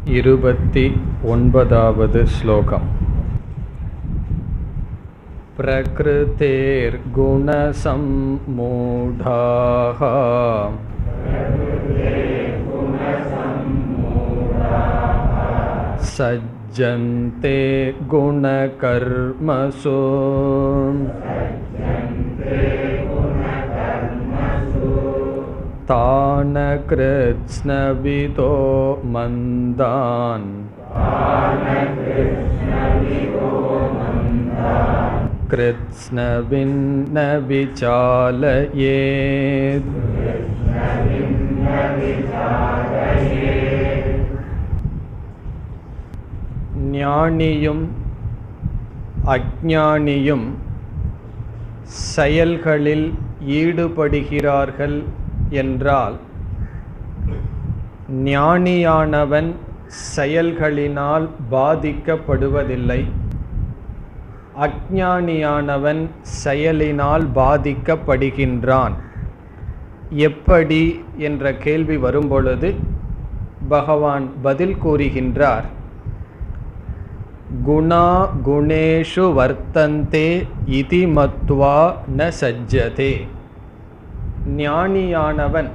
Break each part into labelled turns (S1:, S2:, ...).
S1: 29வது ஸ்லோகம். பிரக்ருதேர் குணசம்மூடாஹ சஜ்ஜந்தே குணகர்மசு தான கிருத்ஸ்னவிதோ மந்தான் கிருத்ஸ்னவின்ன விசாலயேத். ஞானியும் அஞ்ஞானியும் செயல்களில் ஈடுபடுகிறார்கள் என்றால், ஞானியானவன் செயல்களினால் பாதிக்கப்படுவதில்லை, அஞ்ஞானியானவன் செயலினால் பாதிக்கப்படுகின்றான். எப்படி என்ற கேள்வி வரும்பொழுது பகவான் பதில் கூறுகின்றார். குணா குணேஷு வர்த்தந்தே இதி மத்வா ந சஜ்ஜதே. ஞானியானவன்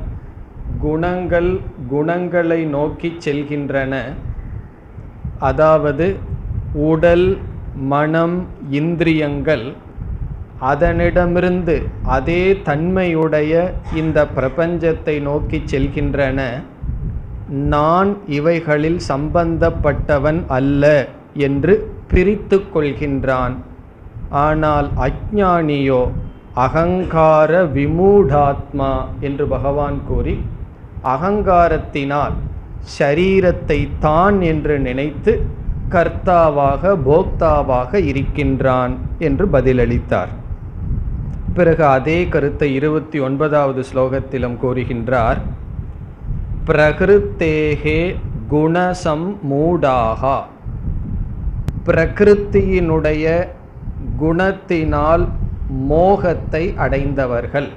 S1: குணங்களை நோக்கி செல்கின்றன, அதாவது உடல் மனம் இந்திரியங்கள் அதனிடமிருந்து அதே தன்மையுடைய இந்த பிரபஞ்சத்தை நோக்கி செல்கின்றன. நான் இவைகளில் சம்பந்தப்பட்டவன் அல்ல என்று பிரித்து கொள்கின்றான். ஆனால் அஞ்ஞானியோ அகங்கார விமூடாத்மா என்று பகவான் கூறி, அகங்காரத்தினால் ஷரீரத்தை தான் என்று நினைத்து கர்த்தாவாக போக்தாவாக இருக்கின்றான் என்று பதிலளித்தார். பிறகு அதே கருத்தை 29வது ஸ்லோகத்திலும் கூறுகின்றார். பிரகிருத்தேகே குணசம்மூடாஹா. பிரகிருத்தியினுடைய குணத்தினால் மோகத்தை அடைந்தவர்கள்.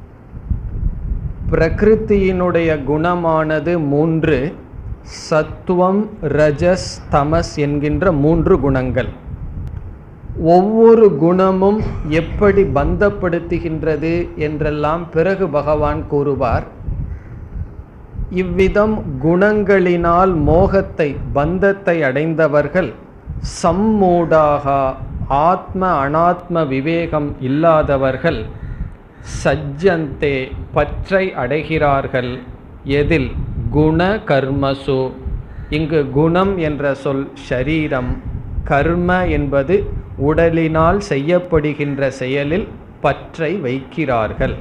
S1: பிரகிருத்தியினுடைய குணமானது 3, சத்துவம் ரஜஸ் தமஸ் என்கின்ற 3 குணங்கள். ஒவ்வொரு குணமும் எப்படி பந்தப்படுத்துகின்றது என்றெல்லாம் பிறகு பகவான் கூறுவார். இவ்விதம் குணங்களினால் மோகத்தை பந்தத்தை அடைந்தவர்கள் சம்மூடாக, ஆத்ம அனாத்ம விவேகம் இல்லாதவர்கள், சஜ்ஜந்தே பற்றை அடைகிறார்கள். எதில்? குண கர்மசு. இங்கு குணம் என்ற சொல் ஷரீரம், கர்ம என்பது உடலினால் செய்யப்படுகின்ற செயலில் பற்றை வைக்கிறார்கள்.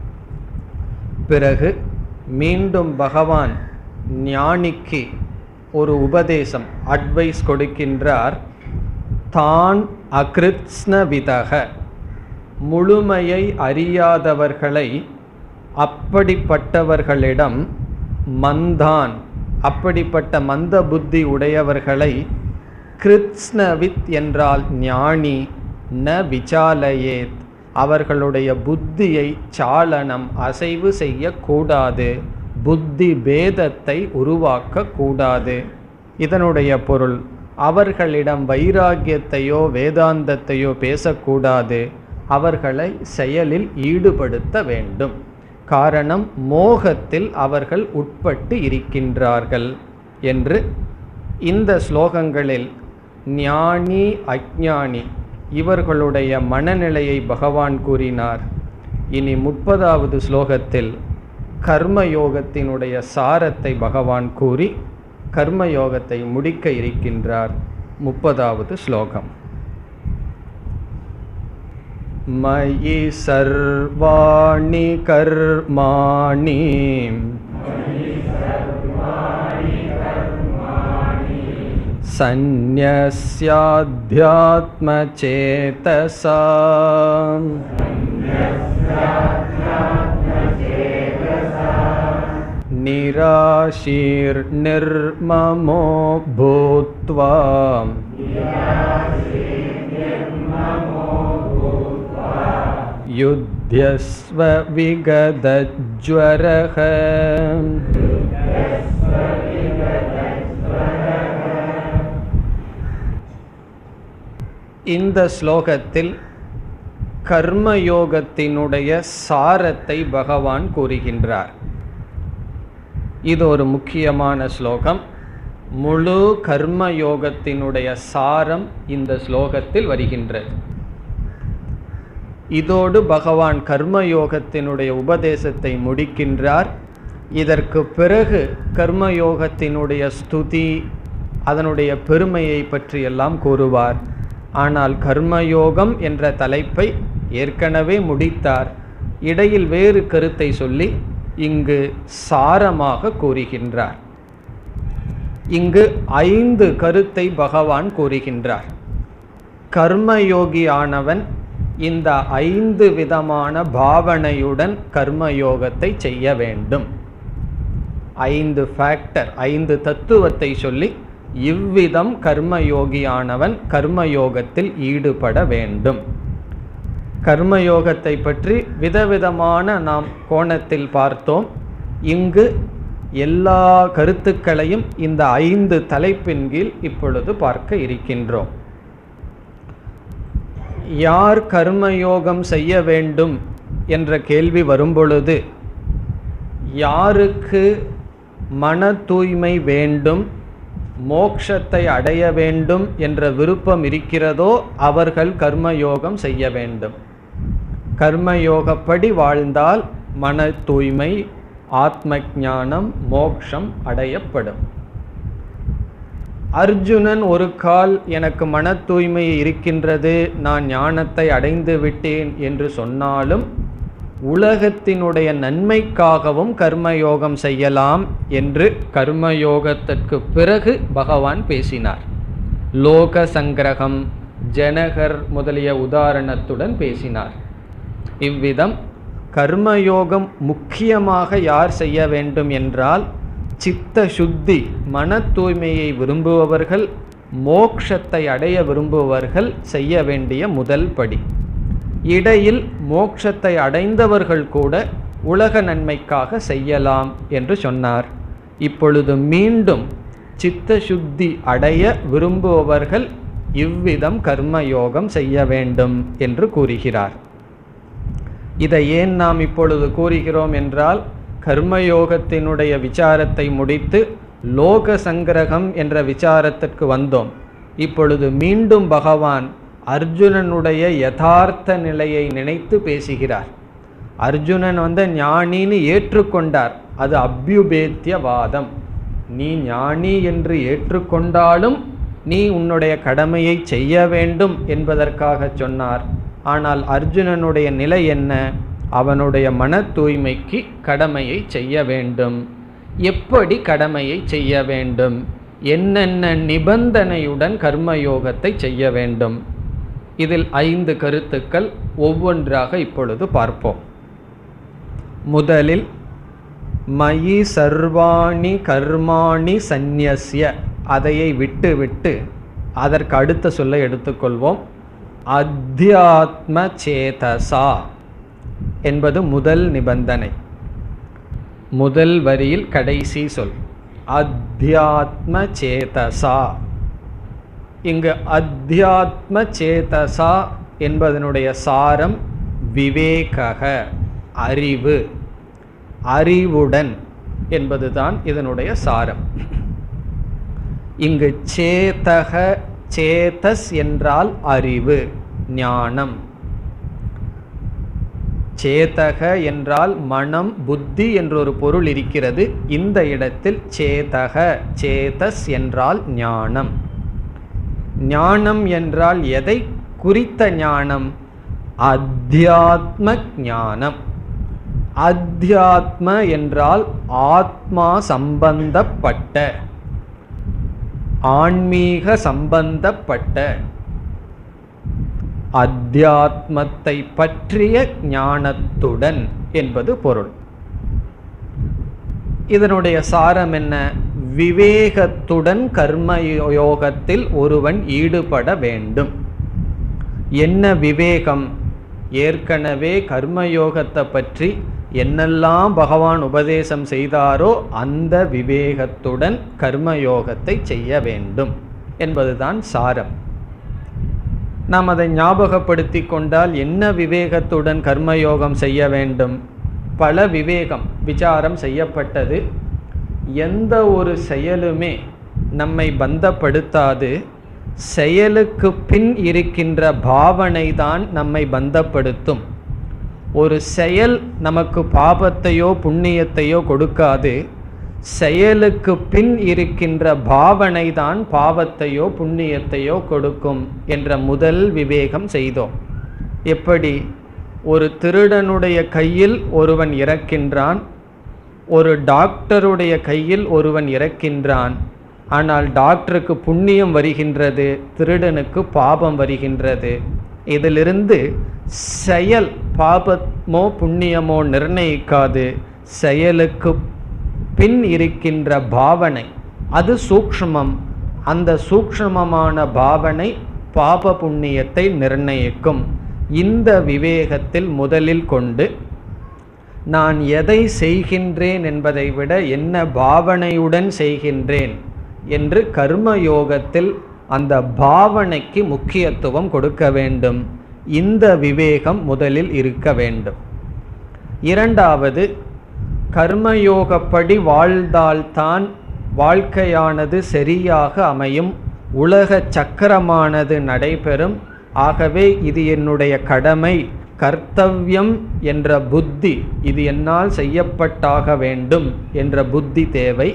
S1: பிறகு மீண்டும் பகவான் ஞானிக்கு ஒரு உபதேசம், அட்வைஸ் கொடுக்கின்றார். தான் அகிருத்ஸ்னவிதக, முழுமையை அறியாதவர்களை, அப்படிப்பட்டவர்களிடம் மந்தான், அப்படிப்பட்ட மந்த புத்தி உடையவர்களை, கிருத்ஸ்னவித் என்றால் ஞானி, ந விசாலயேத், அவர்களுடைய புத்தியை சாலனம் அசைவு செய்யக்கூடாது, புத்தி பேதத்தை உருவாக்கக்கூடாது. இதனுடைய பொருள், அவர்களிடம் வைராகியத்தையோ வேதாந்தத்தையோ பேசக்கூடாது, அவர்களை செயலில் ஈடுபடுத்த வேண்டும். காரணம், மோகத்தில் அவர்கள் உட்பட்டு இருக்கின்றார்கள் என்று இந்த ஸ்லோகங்களில் ஞானி அஞ்ஞானி இவர்களுடைய மனநிலையை பகவான் கூறினார். இனி 30வது ஸ்லோகத்தில் கர்மயோகத்தினுடைய சாரத்தை பகவான் கூறி கர்மயோகத்தை முடிக்க இருக்கின்றார். 30வது ஸ்லோகம். மயி சர்வாணி கர்மாணி சந்நிஸ்யாத்யாத்ம சேதசா நிராஷீர் நிர்மமோ பூத்வா யுத்யஸ்வ விகதஜ்வரஹ. இந்த ஸ்லோகத்தில் கர்மயோகத்தினுடைய சாரத்தை பகவான் கூறுகின்றார். இது ஒரு முக்கியமான ஸ்லோகம். முழு கர்மயோகத்தினுடைய சாரம் இந்த ஸ்லோகத்தில் வருகின்றது. இதோடு பகவான் கர்மயோகத்தினுடைய உபதேசத்தை முடிக்கின்றார். இதற்கு பிறகு கர்மயோகத்தினுடைய ஸ்துதி, அதனுடைய பெருமையை பற்றியெல்லாம் கூறுவார். ஆனால் கர்மயோகம் என்ற தலைப்பை ஏற்கனவே முடித்தார். இடையில் வேறு கருத்தை சொல்லி இங்கு சாரமாக கூறுகின்றார். இங்கு 5 கருத்தை பகவான் கூறுகின்றார். கர்மயோகியானவன் இந்த 5 விதமான பாவனையுடன் கர்மயோகத்தை செய்ய வேண்டும். 5 ஃபேக்டர், 5 தத்துவத்தை சொல்லி இவ்விதம் கர்மயோகியானவன் கர்மயோகத்தில் ஈடுபட வேண்டும். கர்மயோகத்தை பற்றி விதவிதமான நாம் கோணத்தில் பார்த்தோம். இங்கு எல்லா கருத்துக்களையும் இந்த 5 தலைப்பின் கீழ் இப்பொழுது பார்க்க இருக்கின்றோம். யார் கர்மயோகம் செய்ய வேண்டும் என்ற கேள்வி வரும்பொழுது, யாருக்கு மன தூய்மை வேண்டும், மோட்சத்தை அடைய வேண்டும் என்ற விருப்பம் இருக்கிறதோ அவர்கள் கர்மயோகம் செய்ய வேண்டும். கர்மயோகப்படி வாழ்ந்தால் மன தூய்மை, ஆத்ம ஞானம், மோட்சம் அடையப்படும். அர்ஜுனன் ஒரு கால் எனக்கு மன தூய்மை இருக்கின்றது, நான் ஞானத்தை அடைந்து விட்டேன் என்று சொன்னாலும் உலகத்தினுடைய நன்மைக்காகவும் கர்மயோகம் செய்யலாம் என்று கர்மயோகத்திற்கு பிறகு பகவான் பேசினார். லோக சங்கிரகம், ஜனகர் முதலிய உதாரணத்துடன் பேசினார். இவ்விதம் கர்மயோகம் முக்கியமாக யார் செய்ய வேண்டும் என்றால், சித்த சுத்தி, மன தூய்மையை விரும்புபவர்கள், மோட்சத்தை அடைய விரும்புபவர்கள் செய்ய வேண்டிய முதல் படி. இடையில் மோட்சத்தை அடைந்தவர்கள் கூட உலக நன்மைக்காக செய்யலாம் என்று சொன்னார். இப்பொழுது மீண்டும் சித்த சுத்தி அடைய விரும்புபவர்கள் இவ்விதம் கர்மயோகம் செய்ய வேண்டும் என்று கூறுகிறார். இதை ஏன் நாம் இப்பொழுது கூறுகிறோம் என்றால், கர்மயோகத்தினுடைய விசாரத்தை முடித்து லோக சங்கிரகம் என்ற விசாரத்திற்கு வந்தோம். இப்பொழுது மீண்டும் பகவான் அர்ஜுனனுடைய யதார்த்த நிலையை நினைத்து பேசுகிறார். அர்ஜுனன் ஞானின்னு ஏற்றுக்கொண்டார், அது அபியுபேத்தியவாதம். நீ ஞானி என்று ஏற்றுக்கொண்டாலும் நீ உன்னுடைய கடமையை செய்ய வேண்டும் என்பதற்காக சொன்னார். ஆனால் அர்ஜுனனுடைய நிலை என்ன? அவனுடைய மன தூய்மைக்கு கடமையை செய்ய வேண்டும். எப்படி கடமையை செய்ய வேண்டும்? என்னென்ன நிபந்தனையுடன் கர்மயோகத்தை செய்ய வேண்டும்? இதில் 5 கருத்துக்கள் ஒவ்வொன்றாக இப்பொழுது பார்ப்போம். முதலில் மயி சர்வாணி கர்மாணி சந்நியஸ்ய, அதையை விட்டு அதற்கு அடுத்த சொல்லை எடுத்துக்கொள்வோம். அத்தியாத்ம சேதசா என்பது முதல் நிபந்தனை. முதல் வரியில் கடைசி சொல் அத்தியாத்ம சேதசா. இங்கு அத்தியாத்ம சேதசா என்பதனுடைய சாரம் விவேகக, அறிவு, அறிவுடன் என்பதுதான் இதனுடைய சாரம். இங்கு சேதக, சேதஸ் என்றால் அறிவு, ஞானம். சேதக என்றால் மனம், புத்தி என்றொரு பொருள் இருக்கிறது. இந்த இடத்தில் சேதக, சேதஸ் என்றால் ஞானம். ஞானம் என்றால் எதை குறித்த ஞானம்? அத்தியாத்ம ஞானம். அத்தியாத்ம என்றால் ஆத்மா சம்பந்தப்பட்ட, ஆன்மீக சம்பந்தப்பட்ட, அத்தியாத்மத்தை பற்றிய ஞானத்துடன் என்பது பொருள். இதனுடைய சாரம் என்ன? விவேகத்துடன் கர்மயோகத்தில் ஒருவன் ஈடுபட வேண்டும். என்ன விவேகம்? ஏற்கனவே கர்மயோகத்தை பற்றி என்னெல்லாம் பகவான் உபதேசம் செய்தாரோ அந்த விவேகத்துடன் கர்மயோகத்தை செய்ய வேண்டும் என்பதுதான் சாரம். நாம் அதை ஞாபகப்படுத்தி கொண்டால் என்ன விவேகத்துடன் கர்மயோகம் செய்ய வேண்டும்? பல விவேகம் விசாரம் செய்யப்பட்டது. எந்த ஒரு செயலுமே நம்மை பந்தப்படுத்தாது, செயலுக்கு பின் இருக்கின்ற பாவனை தான் நம்மை பந்தப்படுத்தும். ஒரு செயல் நமக்கு பாபத்தையோ புண்ணியத்தையோ கொடுக்காது, செயலுக்கு பின் இருக்கின்ற பாவனை தான் பாவத்தையோ புண்ணியத்தையோ கொடுக்கும் என்ற முதல் விவேகம் செய்தோம். எப்படி? ஒரு திருடனுடைய கையில் ஒருவன் இறக்கின்றான், ஒரு டாக்டருடைய கையில் ஒருவன் இறக்கின்றான். ஆனால் டாக்டருக்கு புண்ணியம் வருகின்றது, திருடனுக்கு பாபம் வருகின்றது. இதிலிருந்து செயல் பாபமோ புண்ணியமோ நிர்ணயிக்காது, செயலுக்கு பின் இருக்கின்ற பாவனை அது சூக்ஷ்மம். அந்த சூக்ஷ்மமான பாவனை பாப புண்ணியத்தை நிர்ணயிக்கும். இந்த விவேகத்தில் முதலில் கொண்டு நான் எதை செய்கின்றேன் என்பதை விட என்ன பாவனையுடன் செய்கின்றேன் என்று கர்மயோகத்தில் அந்த பாவனைக்கு முக்கியத்துவம் கொடுக்க வேண்டும். இந்த விவேகம் முதலில் இருக்க வேண்டும். இரண்டாவது, கர்மயோகப்படி வாழ்ந்தால்தான் வாழ்க்கையானது சரியாக அமையும், உலக சக்கரமானது நடைபெறும். ஆகவே இது என்னுடைய கடமை, கர்த்தவ்யம் என்ற புத்தி, இது என்னால் செய்யப்பட்டாக வேண்டும் என்ற புத்தி தேவை.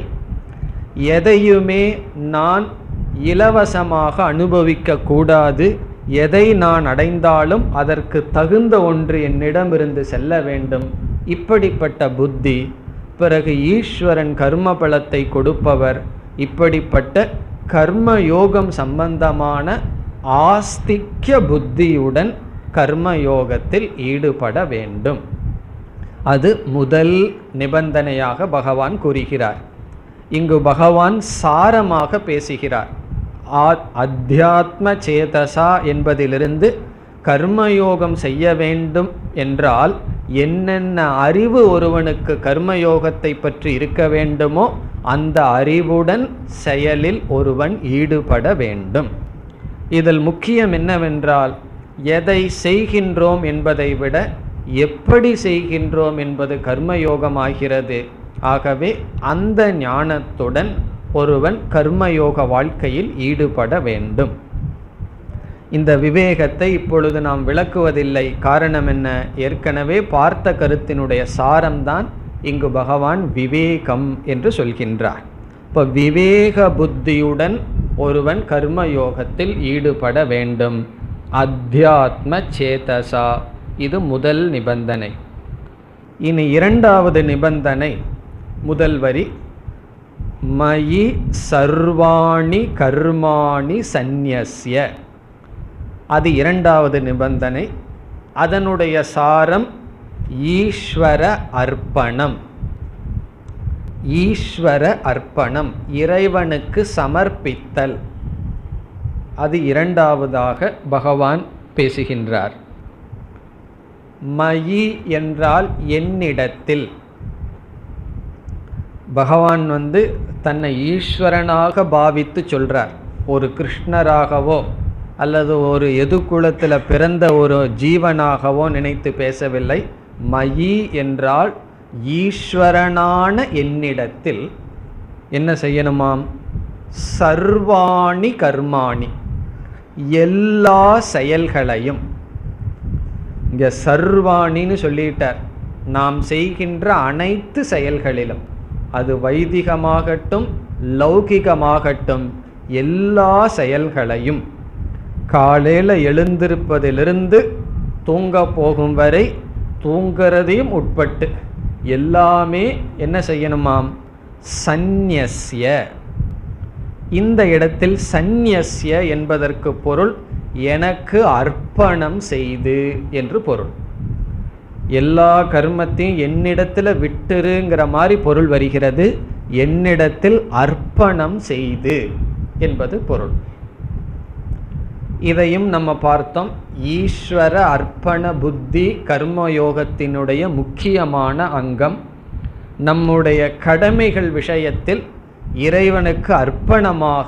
S1: எதையுமே நான் இலவசமாக அனுபவிக்க கூடாது, எதை நான் அடைந்தாலும் அதற்கு தகுந்த ஒன்று என்னிடமிருந்து செல்ல வேண்டும், இப்படிப்பட்ட புத்தி. பிறகு ஈஸ்வரன் கர்ம பலத்தை கொடுப்பவர். இப்படிப்பட்ட கர்ம யோகம் சம்பந்தமான ஆஸ்திக்ய புத்தியுடன் கர்மயோகத்தில் ஈடுபட வேண்டும். அது முதல் நிபந்தனையாக பகவான் கூறுகிறார். இங்கு பகவான் சாரமாக பேசுகிறார். அத்தியாத்ம சேதசா என்பதிலிருந்து கர்மயோகம் செய்ய வேண்டும் என்றால் என்னென்ன அறிவு ஒருவனுக்கு கர்மயோகத்தை பற்றி இருக்க வேண்டுமோ அந்த அறிவுடன் செயலில் ஒருவன் ஈடுபட வேண்டும். இதில் முக்கியம் என்னவென்றால், எதை செய்கின்றோம் என்பதை விட எப்படி செய்கின்றோம் என்பது கர்மயோகமாகிறது. ஆகவே அந்த ஞானத்துடன் ஒருவன் கர்மயோக வாழ்க்கையில் ஈடுபட வேண்டும். இந்த விவேகத்தை இப்பொழுது நாம் விளக்குவதில்லை. காரணம் என்ன? ஏற்கனவே பார்த்த கருத்தினுடைய சாரம்தான் இங்கு பகவான் விவேகம் என்று சொல்கின்றார். இப்போ விவேக புத்தியுடன் ஒருவன் கர்மயோகத்தில் ஈடுபட வேண்டும். அத்தியாத்ம சேதசா, இது முதல் நிபந்தனை. இனி இரண்டாவது நிபந்தனை, முதல் வரி, மயி சர்வாணி கர்மாணி சந்நியஸ்ய, அது இரண்டாவது நிபந்தனை. அதனுடைய சாரம் ஈஸ்வர அர்ப்பணம். ஈஸ்வர அர்ப்பணம், இறைவனுக்கு சமர்ப்பித்தல், அது இரண்டாவதாக பகவான் பேசுகின்றார். மயி என்றால் என்னிடத்தில். பகவான் தன்னை ஈஸ்வரனாக பாவித்து சொல்றார். ஒரு கிருஷ்ணராகவோ அல்லது ஒரு எதுகுலத்தில் பிறந்த ஒரு ஜீவனாகவோ நினைத்து பேசவில்லை. மயி என்றால் ஈஸ்வரனான என்னிடத்தில் என்ன செய்யணுமாம்? சர்வாணி கர்மாணி, எல்லா செயல்களையும். இங்கே சர்வாணின்னு சொல்லிட்டார். நாம் செய்கின்ற அனைத்து செயல்களிலும், அது வைதிகமாகட்டும் லௌகிகமாகட்டும், எல்லா செயல்களையும், காலையில் எழுந்திருப்பதிலிருந்து தூங்க போகும் வரை, தூங்கிறதையும் உட்பட்டு எல்லாமே என்ன செய்யணுமாம்? சந்நியஸ்ய. இந்த இடத்தில் சந்நியஸ்ய என்பதற்கு பொருள் எனக்கு அர்ப்பணம் செய்து என்று பொருள். எல்லா கர்மத்தையும் என்னிடத்தில் விட்டுருங்கிற மாதிரி பொருள் வருகிறது. என்னிடத்தில் அர்ப்பணம் செய்து என்பது பொருள். இதையும் நம்ம பார்த்தோம். ஈஸ்வர அர்ப்பண புத்தி கர்மயோகத்தினுடைய முக்கியமான அங்கம். நம்முடைய கடமைகள் விஷயத்தில் இறைவனுக்கு அர்ப்பணமாக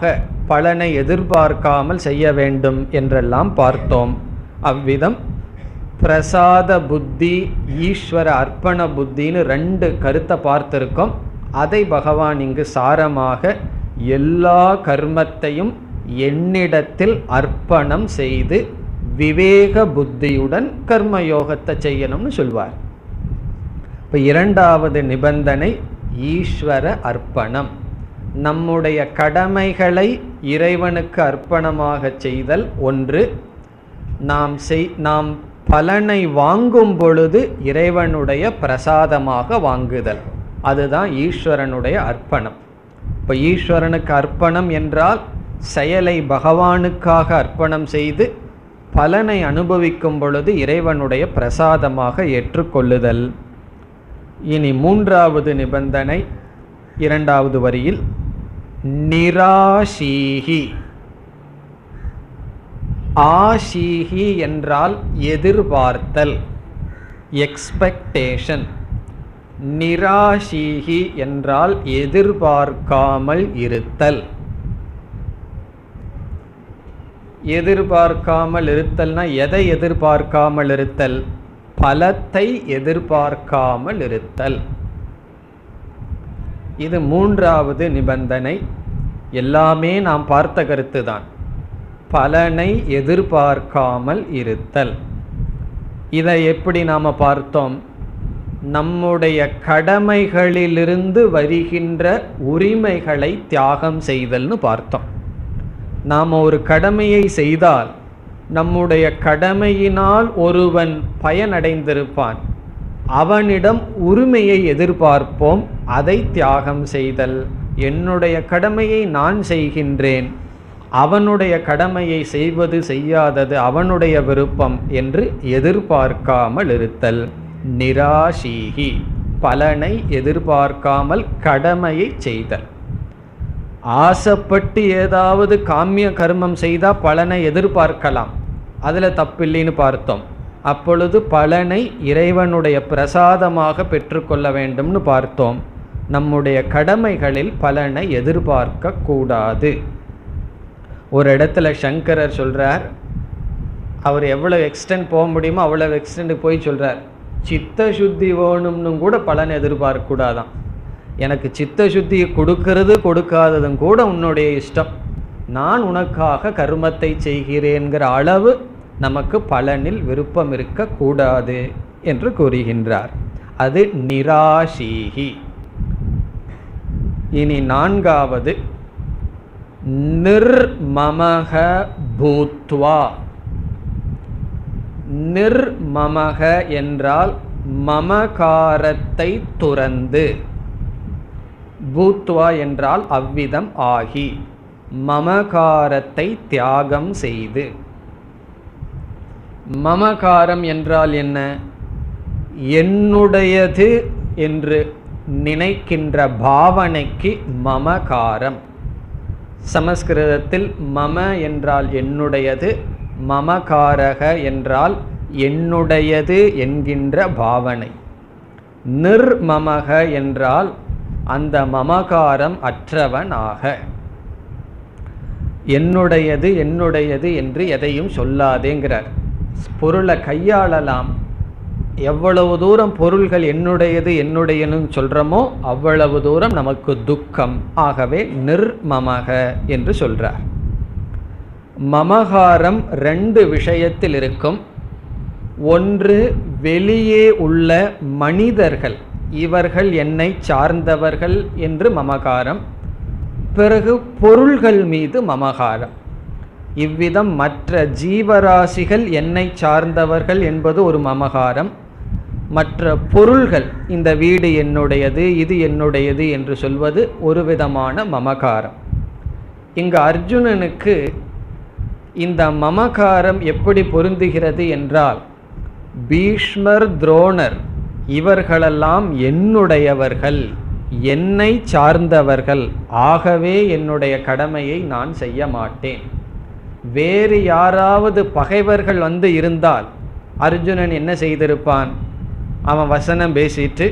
S1: பலனை எதிர்பார்க்காமல் செய்ய வேண்டும் என்றெல்லாம் பார்த்தோம். அவ்விதம் பிரசாத புத்தி, ஈஸ்வர அர்ப்பண புத்தின்னு 2 கருத்தை பார்த்திருக்கோம். அதை பகவான் இங்கு சாரமாக எல்லா கர்மத்தையும் என்னிடத்தில் அர்ப்பணம் செய்து விவேக புத்தியுடன் கர்மயோகத்தை செய்யணும்னு சொல்வார். இப்போ 2வது நிபந்தனை ஈஸ்வர அர்ப்பணம். நம்முடைய கடமைகளை இறைவனுக்கு அர்ப்பணமாக செய்தல் ஒன்று. நாம் பலனை வாங்கும் பொழுது இறைவனுடைய பிரசாதமாக வாங்குதல், அதுதான் ஈஸ்வரனுடைய அர்ப்பணம். இப்போ ஈஸ்வரனுக்கு அர்ப்பணம் என்றால் செயலை பகவானுக்காக அர்ப்பணம் செய்து பலனை அனுபவிக்கும் பொழுது இறைவனுடைய பிரசாதமாக ஏற்றுக்கொள்ளுதல். இனி 3வது நிபந்தனை 2வது வரியில் நிராசீஹி. ஆசீஹி என்றால் எதிர்பார்த்தல், எக்ஸ்பெக்டேஷன். நிராசீஹி என்றால் எதிர்பார்க்காமல் இருத்தல். எதிர்பார்க்காமல் இருத்தல்னா எதை எதிர்பார்க்காமல் இருத்தல்? பலத்தை எதிர்பார்க்காமல் இருத்தல். இது 3வது நிபந்தனை. எல்லாமே நாம் பார்த்த கருத்துதான், பலனை எதிர்பார்க்காமல் இருத்தல். இதை எப்படி நாம் பார்த்தோம்? நம்முடைய கடமைகளிலிருந்து வருகின்ற உரிமைகளை தியாகம் செய்தல்னு பார்த்தோம். நாம் ஒரு கடமையை செய்தால் நம்முடைய கடமையினால் ஒருவன் பயனடைந்திருப்பான், அவனிடம் உரிமையை எதிர்பார்ப்போம், அதை தியாகம் செய்தல். என்னுடைய கடமையை நான் செய்கின்றேன், அவனுடைய கடமையை செய்வது செய்யாதது அவனுடைய விருப்பம் என்று எதிர்பார்க்காமல் இருத்தல். நிராசீஹி, பலனை எதிர்பார்க்காமல் கடமையை செய்தல். ஆசைப்பட்டு ஏதாவது காமிய கர்மம் செய்தால் பலனை எதிர்பார்க்கலாம், அதில் தப்பில்லைன்னு பார்த்தோம். அப்பொழுது பலனை இறைவனுடைய பிரசாதமாக பெற்றுக்கொள்ள வேண்டும்னு பார்த்தோம். நம்முடைய கடமைகளில் பலனை எதிர்பார்க்க கூடாது. ஒரு இடத்துல சங்கரர் சொல்கிறார், அவர் எவ்வளோ எக்ஸ்டெண்ட் போக முடியுமோ அவ்வளோ எக்ஸ்டெண்ட் போய் சொல்கிறார், சித்த சுத்தி வேணும்னு கூட பலன் எதிர்பார்க்கக்கூடாதான். எனக்கு சித்த சுத்தியை கொடுக்கறது கொடுக்காததும் கூட உன்னுடைய இஷ்டம், நான் உனக்காக கர்மத்தை செய்கிறேன்கிற அளவு நமக்கு பலனில் விருப்பம் இருக்கக்கூடாது என்று கூறுகின்றார். அது நிராசீஹி. இனி 4வது நிர்மமக பூத்வா. நிர்மமக என்றால் மமகாரத்தை துறந்து, பூத்வா என்றால் அவ்விதம் ஆகி, மமகாரத்தை தியாகம் செய்து. மமகாரம் என்றால் என்ன? என்னுடையது என்று நினைக்கின்ற பாவனைக்கு மமகாரம். சமஸ்கிருதத்தில் மம என்றால் என்னுடையது, மமகாரக என்றால் என்னுடையது என்கின்ற பாவனை. நிர்மமக என்றால் அந்த மமகாரம் அற்றவனாக. என்னுடையது என்னுடையது என்று எதையும் சொல்லாதேங்கிறார். பொருளை கையாளலாம், எவ்வளவு தூரம் பொருள்கள் என்னுடையது என்னுடையன்னு சொல்கிறோமோ அவ்வளவு தூரம் நமக்கு துக்கம். ஆகவே நிர்மமக என்று சொல்கிறார். மமகாரம் 2 விஷயத்தில் இருக்கும். ஒன்று, வெளியே உள்ள மனிதர்கள், இவர்கள் என்னை சார்ந்தவர்கள் என்று மமகாரம். பிறகு பொருள்கள் மீது மமகாரம். இவ்விதம் மற்ற ஜீவராசிகள் என்னை சார்ந்தவர்கள் என்பது ஒரு மமகாரம். மற்ற பொருள்கள், இந்த வீடு என்னுடையது, இது என்னுடையது என்று சொல்வது ஒரு விதமான மமகாரம். இங்கு அர்ஜுனனுக்கு இந்த மமகாரம் எப்படி பொருந்துகிறது என்றால், பீஷ்மர், துரோணர் இவர்களெல்லாம் என்னுடையவர்கள், என்னை சார்ந்தவர்கள், ஆகவே என்னுடைய கடமையை நான் செய்ய மாட்டேன். வேறு யாராவது பகைவர்கள் இருந்தால் அர்ஜுனன் என்ன செய்திருப்பான்? அவன் வசனம் பேசிட்டு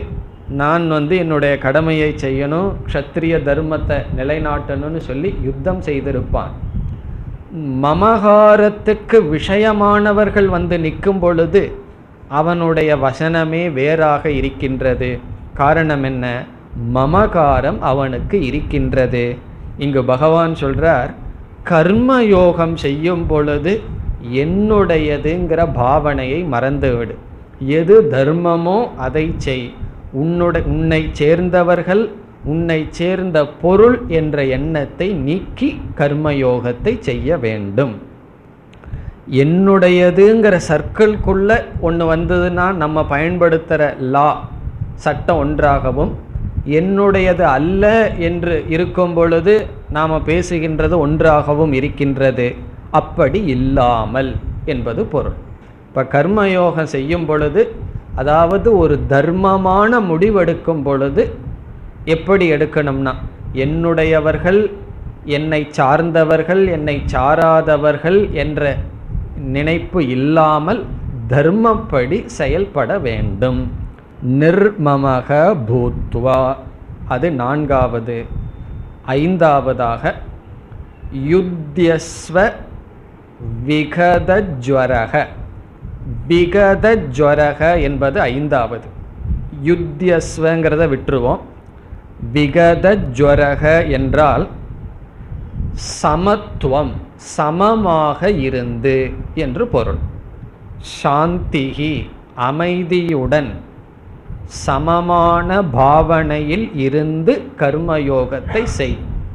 S1: நான் என்னுடைய கடமையை செய்யணும், க்ஷத்ரிய தர்மத்தை நிலைநாட்டணும்னு சொல்லி யுத்தம் செய்திருப்பான். மமகாரத்துக்கு விஷயமானவர்கள் நிற்கும் பொழுது அவனுடைய வசனமே வேறாக இருக்கின்றது. காரணம் என்ன? மமகாரம் அவனுக்கு இருக்கின்றது. இங்கு பகவான் சொல்றார், கர்மயோகம் செய்யும் பொழுது என்னுடையதுங்கிற பாவனையை மறந்துவிடு. எது தர்மமோ அதை செய். உன்னை சேர்ந்தவர்கள், உன்னை சேர்ந்த பொருள் என்ற எண்ணத்தை நீக்கி கர்மயோகத்தை செய்ய வேண்டும். என்னுடையதுங்கிற சர்க்கிள்குள்ள ஒன்று வந்ததுன்னா நம்ம பயன்படுத்துகிற லா சட்டம் ஒன்றாகவும், என்னுடையது அல்ல என்று இருக்கும் பொழுது நாம் பேசுகின்றது ஒன்றாகவும் இருக்கின்றது. அப்படி இல்லாமல் என்பது பொருள். இப்போ கர்மயோகம் செய்யும் பொழுது, அதாவது ஒரு தர்மமான முடிவெடுக்கும் பொழுது எப்படி எடுக்கணும்னா, என்னுடையவர்கள், என்னை சார்ந்தவர்கள், என்னை சாராதவர்கள் என்ற நினைப்பு இல்லாமல் தர்மப்படி செயல்பட வேண்டும். நிர்மமக பூத்வா, அது 4வது. 5வதாக யுத்யஸ்வ விகதஜ்வரக. விகதஜ்வரக என்பது 5வது. யுத்யஸ்வங்கிறத விட்டுருவோம். விகதஜ்வரக என்றால் சமத்துவம், சமமாக இருந்து என்று பொருள். சாந்திஹி, அமைதியுடன் சமமான பாவனையில் இருந்து கர்மயோகத்தை செய்.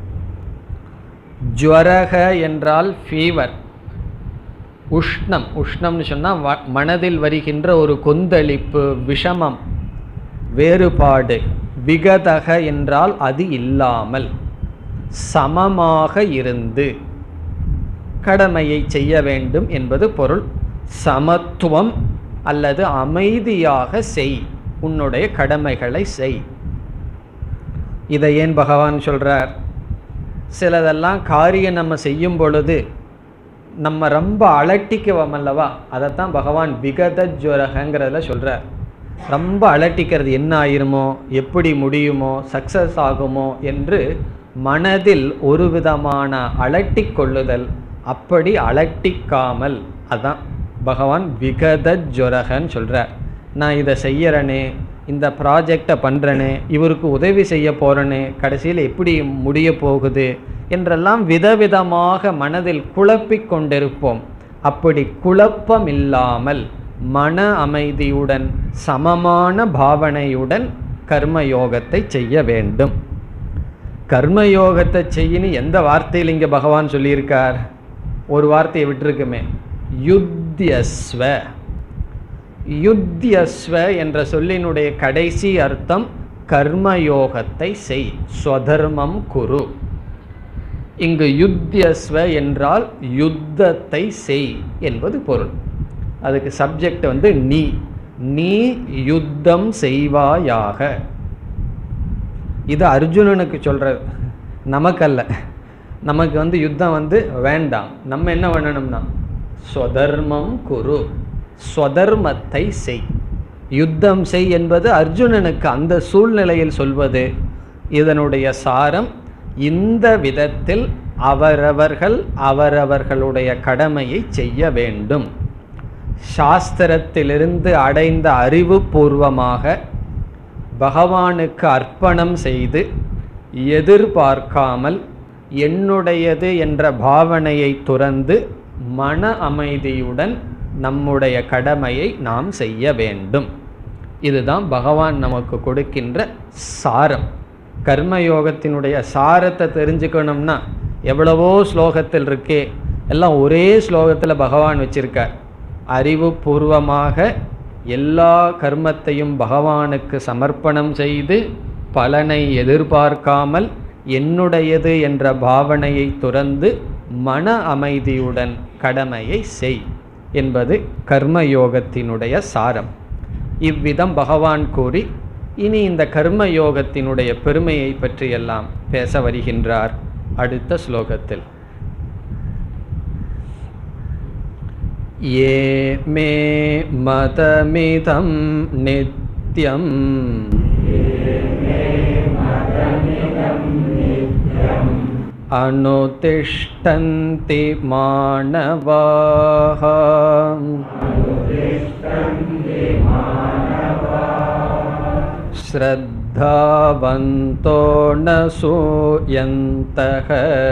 S1: ஜ்வரக என்றால் ஃபீவர், உஷ்ணம். உஷ்ணம்னு சொன்னால் மனதில் வருகின்ற ஒரு கொந்தளிப்பு, விஷமம், வேறுபாடு. விகதக என்றால் அது இல்லாமல் சமமாக இருந்து கடமையை செய்ய வேண்டும் என்பது பொருள். சமத்துவம் அல்லது அமைதியாக செய், உன்னுடைய கடமைகளை செய். இதை ஏன் பகவான் சொல்றார்? சிலதெல்லாம் காரியம் நம்ம செய்யும் பொழுது நம்ம ரொம்ப அலட்டிக்குவோம் அல்லவா, அதைத்தான் பகவான் விகதஜ்வரகங்கிறதுல சொல்றார். ரொம்ப அலட்டிக்கிறது, என்ன ஆயிருமோ, எப்படி முடியுமோ, சக்சஸ் ஆகுமோ என்று மனதில் ஒரு விதமான அலட்டிக் கொள்ளுதல். அப்படி அலட்டிக்காமல், அதான் பகவான் விகதஜ்வரகன்னு சொல்கிறார். நான் இதை செய்யறனே, இந்த ப்ராஜெக்டை பண்ணுறனே, இவருக்கு உதவி செய்ய போகிறனே, கடைசியில் எப்படி முடிய போகுது என்றெல்லாம் விதவிதமாக மனதில் குழப்பிக் கொண்டிருப்போம். அப்படி குழப்பம் இல்லாமல் மன அமைதியுடன் சமமான பாவனையுடன் கர்மயோகத்தை செய்ய வேண்டும். கர்மயோகத்தை செய்யணும் எந்த வார்த்தையில் இங்கே பகவான் சொல்லியிருக்கார்? ஒரு வார்த்தையை விட்டுருக்குமே, யுத்யஸ்வ. யுத்யஸ்வ என்ற சொல்லினுடைய கடைசி அர்த்தம் கர்மயோகத்தை செய், ஸ்வதர்மம் குரு. இங்கு யுத்யஸ்வ என்றால் யுத்தத்தை செய் என்பது பொருள். அதுக்கு சப்ஜெக்ட் நீ, நீ யுத்தம் செய்வாயாக. இது அர்ஜுனனுக்கு சொல்றது, நமக்கல்ல. நமக்கு யுத்தம் வேண்டாம். நம்ம என்ன பண்ணணும்னா ஸ்வதர்மம் குரு, ஸ்வதர்மத்தை செய், யுத்தம் செய் என்பது அர்ஜுனனுக்கு அந்த சூழ்நிலையில் சொல்வது. இதனுடைய சாரம், இந்த விதத்தில் அவரவர்கள் அவரவர்களுடைய கடமையை செய்ய வேண்டும். சாஸ்திரத்திலிருந்து அடைந்த அறிவு பூர்வமாக பகவானுக்கு அர்ப்பணம் செய்து எதிர்பார்க்காமல் என்னுடையது என்ற பாவனையை துறந்து மன அமைதியுடன் நம்முடைய கடமையை நாம் செய்ய வேண்டும். இதுதான் பகவான் நமக்கு கொடுக்கின்ற சாரம். கர்மயோகத்தினுடைய சாரத்தை தெரிஞ்சுக்கணும்னா எவ்வளவோ ஸ்லோகத்தில் இருக்கே, எல்லாம் ஒரே ஸ்லோகத்தில் பகவான் வச்சிருக்கார். அறிவு பூர்வமாக எல்லா கர்மத்தையும் பகவானுக்கு சமர்ப்பணம் செய்து பலனை எதிர்பார்க்காமல் என்னுடையது என்ற பாவனையை துறந்து மன அமைதியுடன் கடமையை செய் என்பது கர்மயோகத்தினுடைய சாரம். இவ்விதம் பகவான் கூறி இனி இந்த கர்மயோகத்தினுடைய பெருமையை பற்றியெல்லாம் பேச வருகின்றார் அடுத்த ஸ்லோகத்தில். ये मे मतमिदं नित्यम् அனுதிஷ்டந்தி மாணவாஹ ஸ்ரத்தாவந்தோ ந சூயந்தஹ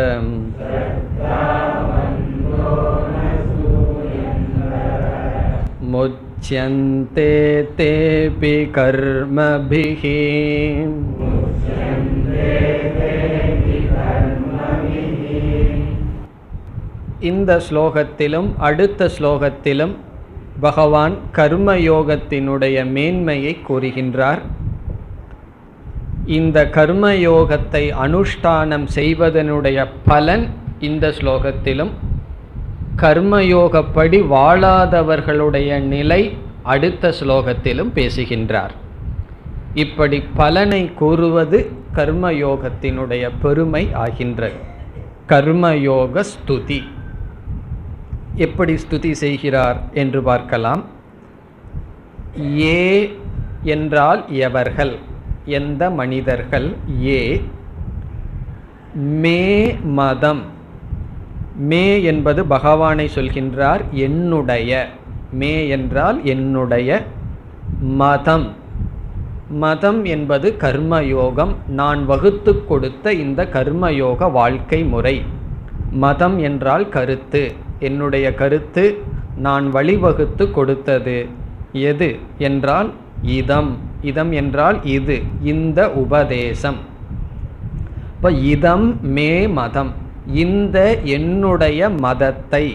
S1: முச்யந்தே தேபி கர்மபிஹி. இந்த ஸ்லோகத்திலும் அடுத்த ஸ்லோகத்திலும் பகவான் கர்மயோகத்தினுடைய மேன்மையை கூறுகின்றார். இந்த கர்மயோகத்தை அனுஷ்டானம் செய்வதனுடைய பலன் இந்த ஸ்லோகத்திலும், கர்மயோகப்படி வாழாதவர்களுடைய நிலை அடுத்த ஸ்லோகத்திலும் பேசுகின்றார். இப்படி பலனை கூறுவது கர்மயோகத்தினுடைய பெருமை ஆகின்றது. கர்மயோக ஸ்துதி. எப்படி ஸ்துதி செய்கிறார் என்று பார்க்கலாம். ஏ என்றால் எவர்கள், எந்த மனிதர்கள். ஏ மே மதம். மே என்பது பகவானை சொல்கின்றார். என்னுடைய. மே என்றால் என்னுடைய. மதம். மதம் என்பது கர்மயோகம். நான் வகுத்து கொடுத்த இந்த கர்மயோக வாழ்க்கை முறை. மதம் என்றால் கருத்து. என்னுடைய கருத்து நான் வழிவகுத்து கொடுத்தது. எது என்றால் இதம். இதம் என்றால் இது, இந்த உபதேசம். இப்போ இதம் மே மதம், இந்த என்னுடைய மதத்தை.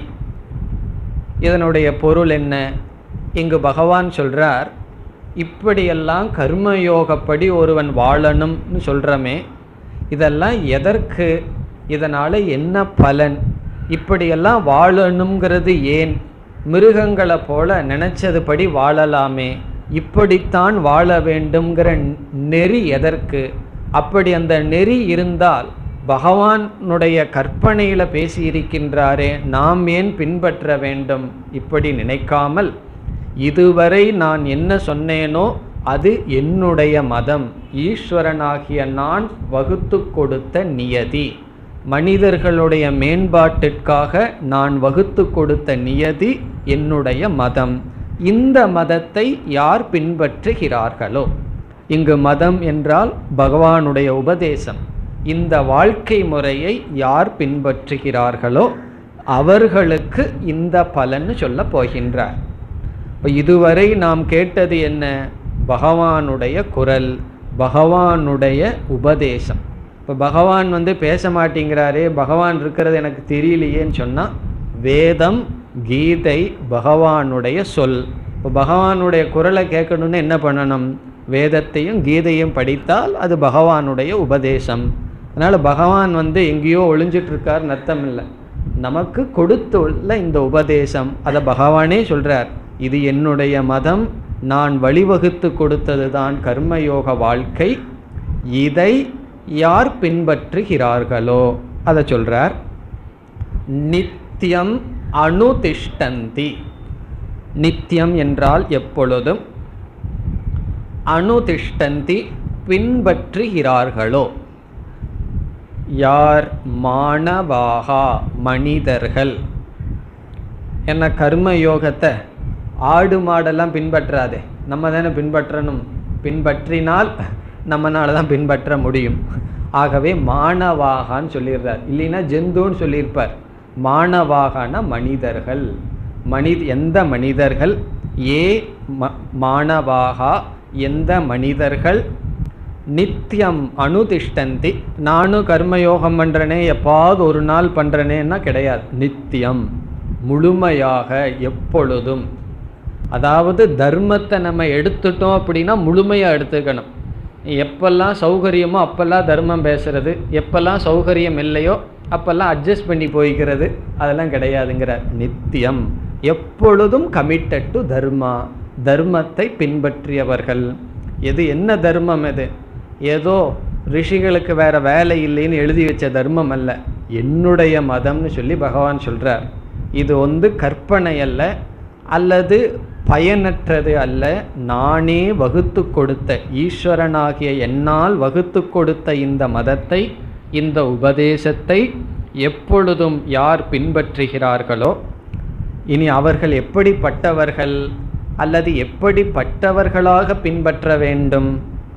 S1: இதனுடைய பொருள் என்ன? இங்கு பகவான் சொல்றார், இப்படியெல்லாம் கர்மயோகப்படி ஒருவன் வாழணும்னு சொல்கிறமே, இதெல்லாம் எதற்கு? இதனால் என்ன பலன்? இப்படியெல்லாம் வாழணுங்கிறது ஏன்? மிருகங்களை போல நினச்சதுபடி வாழலாமே, இப்படித்தான் வாழ வேண்டும்ங்கிற நெறி எதற்கு? அப்படி அந்த நெறி இருந்தால் பகவானுடைய கற்பனையில் பேசியிருக்கின்றாரே, நாம் ஏன் பின்பற்ற வேண்டும்? இப்படி நினைக்காமல், இதுவரை நான் என்ன சொன்னேனோ அது என்னுடைய மதம், ஈஸ்வரனாகிய நான் வகுத்து கொடுத்த நியதி, மனிதர்களுடைய மேம்பாட்டிற்காக நான் வகுத்து கொடுத்த நியதி என்னுடைய மதம். இந்த மதத்தை யார் பின்பற்றுகிறார்களோ, இங்கு மதம் என்றால் பகவானுடைய உபதேசம், இந்த வாழ்க்கை முறையை யார் பின்பற்றுகிறார்களோ அவர்களுக்கு இந்த பலன் சொல்ல போகின்றார். இப்போ இதுவரை நாம் கேட்டது என்ன? பகவானுடைய குரல், பகவானுடைய உபதேசம். இப்போ பகவான் பேச மாட்டேங்கிறாரே, பகவான் இருக்கிறது எனக்கு தெரியலையேன்னு சொன்னால், வேதம் கீதை பகவானுடைய சொல். இப்போ பகவானுடைய குரலை கேட்கணுன்னு என்ன பண்ணணும்? வேதத்தையும் கீதையும் படித்தால் அது பகவானுடைய உபதேசம். அதனால் பகவான் எங்கேயோ ஒளிஞ்சிட்ருக்கார்னு அர்த்தம் இல்லை. நமக்கு கொடுத்துள்ள இந்த உபதேசம், அதை பகவானே சொல்கிறார், இது என்னுடைய மதம், நான் வழிவகுத்து கொடுத்தது தான் கர்மயோக வாழ்க்கை, இதை யார் பின்பற்றுகிறார்களோ அதை சொல்கிறார். நித்தியம் அனுதிஷ்டந்தி. நித்தியம் என்றால் எப்பொழுதும், அனுதிஷ்டந்தி பின்பற்றுகிறார்களோ. யார்? மாணவாகா, மனிதர்கள். என்ன கர்மயோகத்தை ஆடு மாடெல்லாம் பின்பற்றாதே, நம்ம தானே பின்பற்றணும். பின்பற்றினால் நம்மளால தான் பின்பற்ற முடியும். ஆகவே மாணவாகான்னு சொல்லிடுறார், இல்லைன்னா ஜந்துன்னு சொல்லியிருப்பார். மாணவாகான மனிதர்கள். எந்த மனிதர்கள்? ஏ மாணவாகா, எந்த மனிதர்கள் நித்தியம் அனுதிஷ்டந்தி. நானும் கர்மயோகம் பண்ணுறனே, எப்பாவது ஒரு நாள் பண்ணுறனேன்னா கிடையாது. நித்தியம், முழுமையாக, எப்பொழுதும். அதாவது தர்மத்தை நம்ம எடுத்துட்டோம் அப்படின்னா முழுமையாக எடுத்துக்கணும். எப்பெல்லாம் சௌகரியமோ அப்பெல்லாம் தர்மம் பேசுறது, எப்பெல்லாம் சௌகரியம் இல்லையோ அப்பெல்லாம் அட்ஜஸ்ட் பண்ணி போய்க்கிறது, அதெல்லாம் கிடையாதுங்கிறார். நித்தியம், எப்பொழுதும் கமிட்டட் டு தர்மா, தர்மத்தை பின்பற்றியவர்கள். எது என்ன தர்மம்? எது ஏதோ ரிஷிகளுக்கு வேற வேலை இல்லைன்னு எழுதி வச்ச தர்மம் அல்ல, என்னுடைய மதம்னு சொல்லி பகவான் சொல்கிறார். இது கற்பனை அல்ல, அல்லது பயனற்றது அல்ல. நானே வகுத்து கொடுத்த, ஈஸ்வரனாகிய என்னால் வகுத்து கொடுத்த இந்த மதத்தை, இந்த உபதேசத்தை எப்பொழுதும் யார் பின்பற்றுகிறார்களோ, இனி அவர்கள் எப்படிப்பட்டவர்கள் அல்லது எப்படிப்பட்டவர்களாக பின்பற்ற வேண்டும்?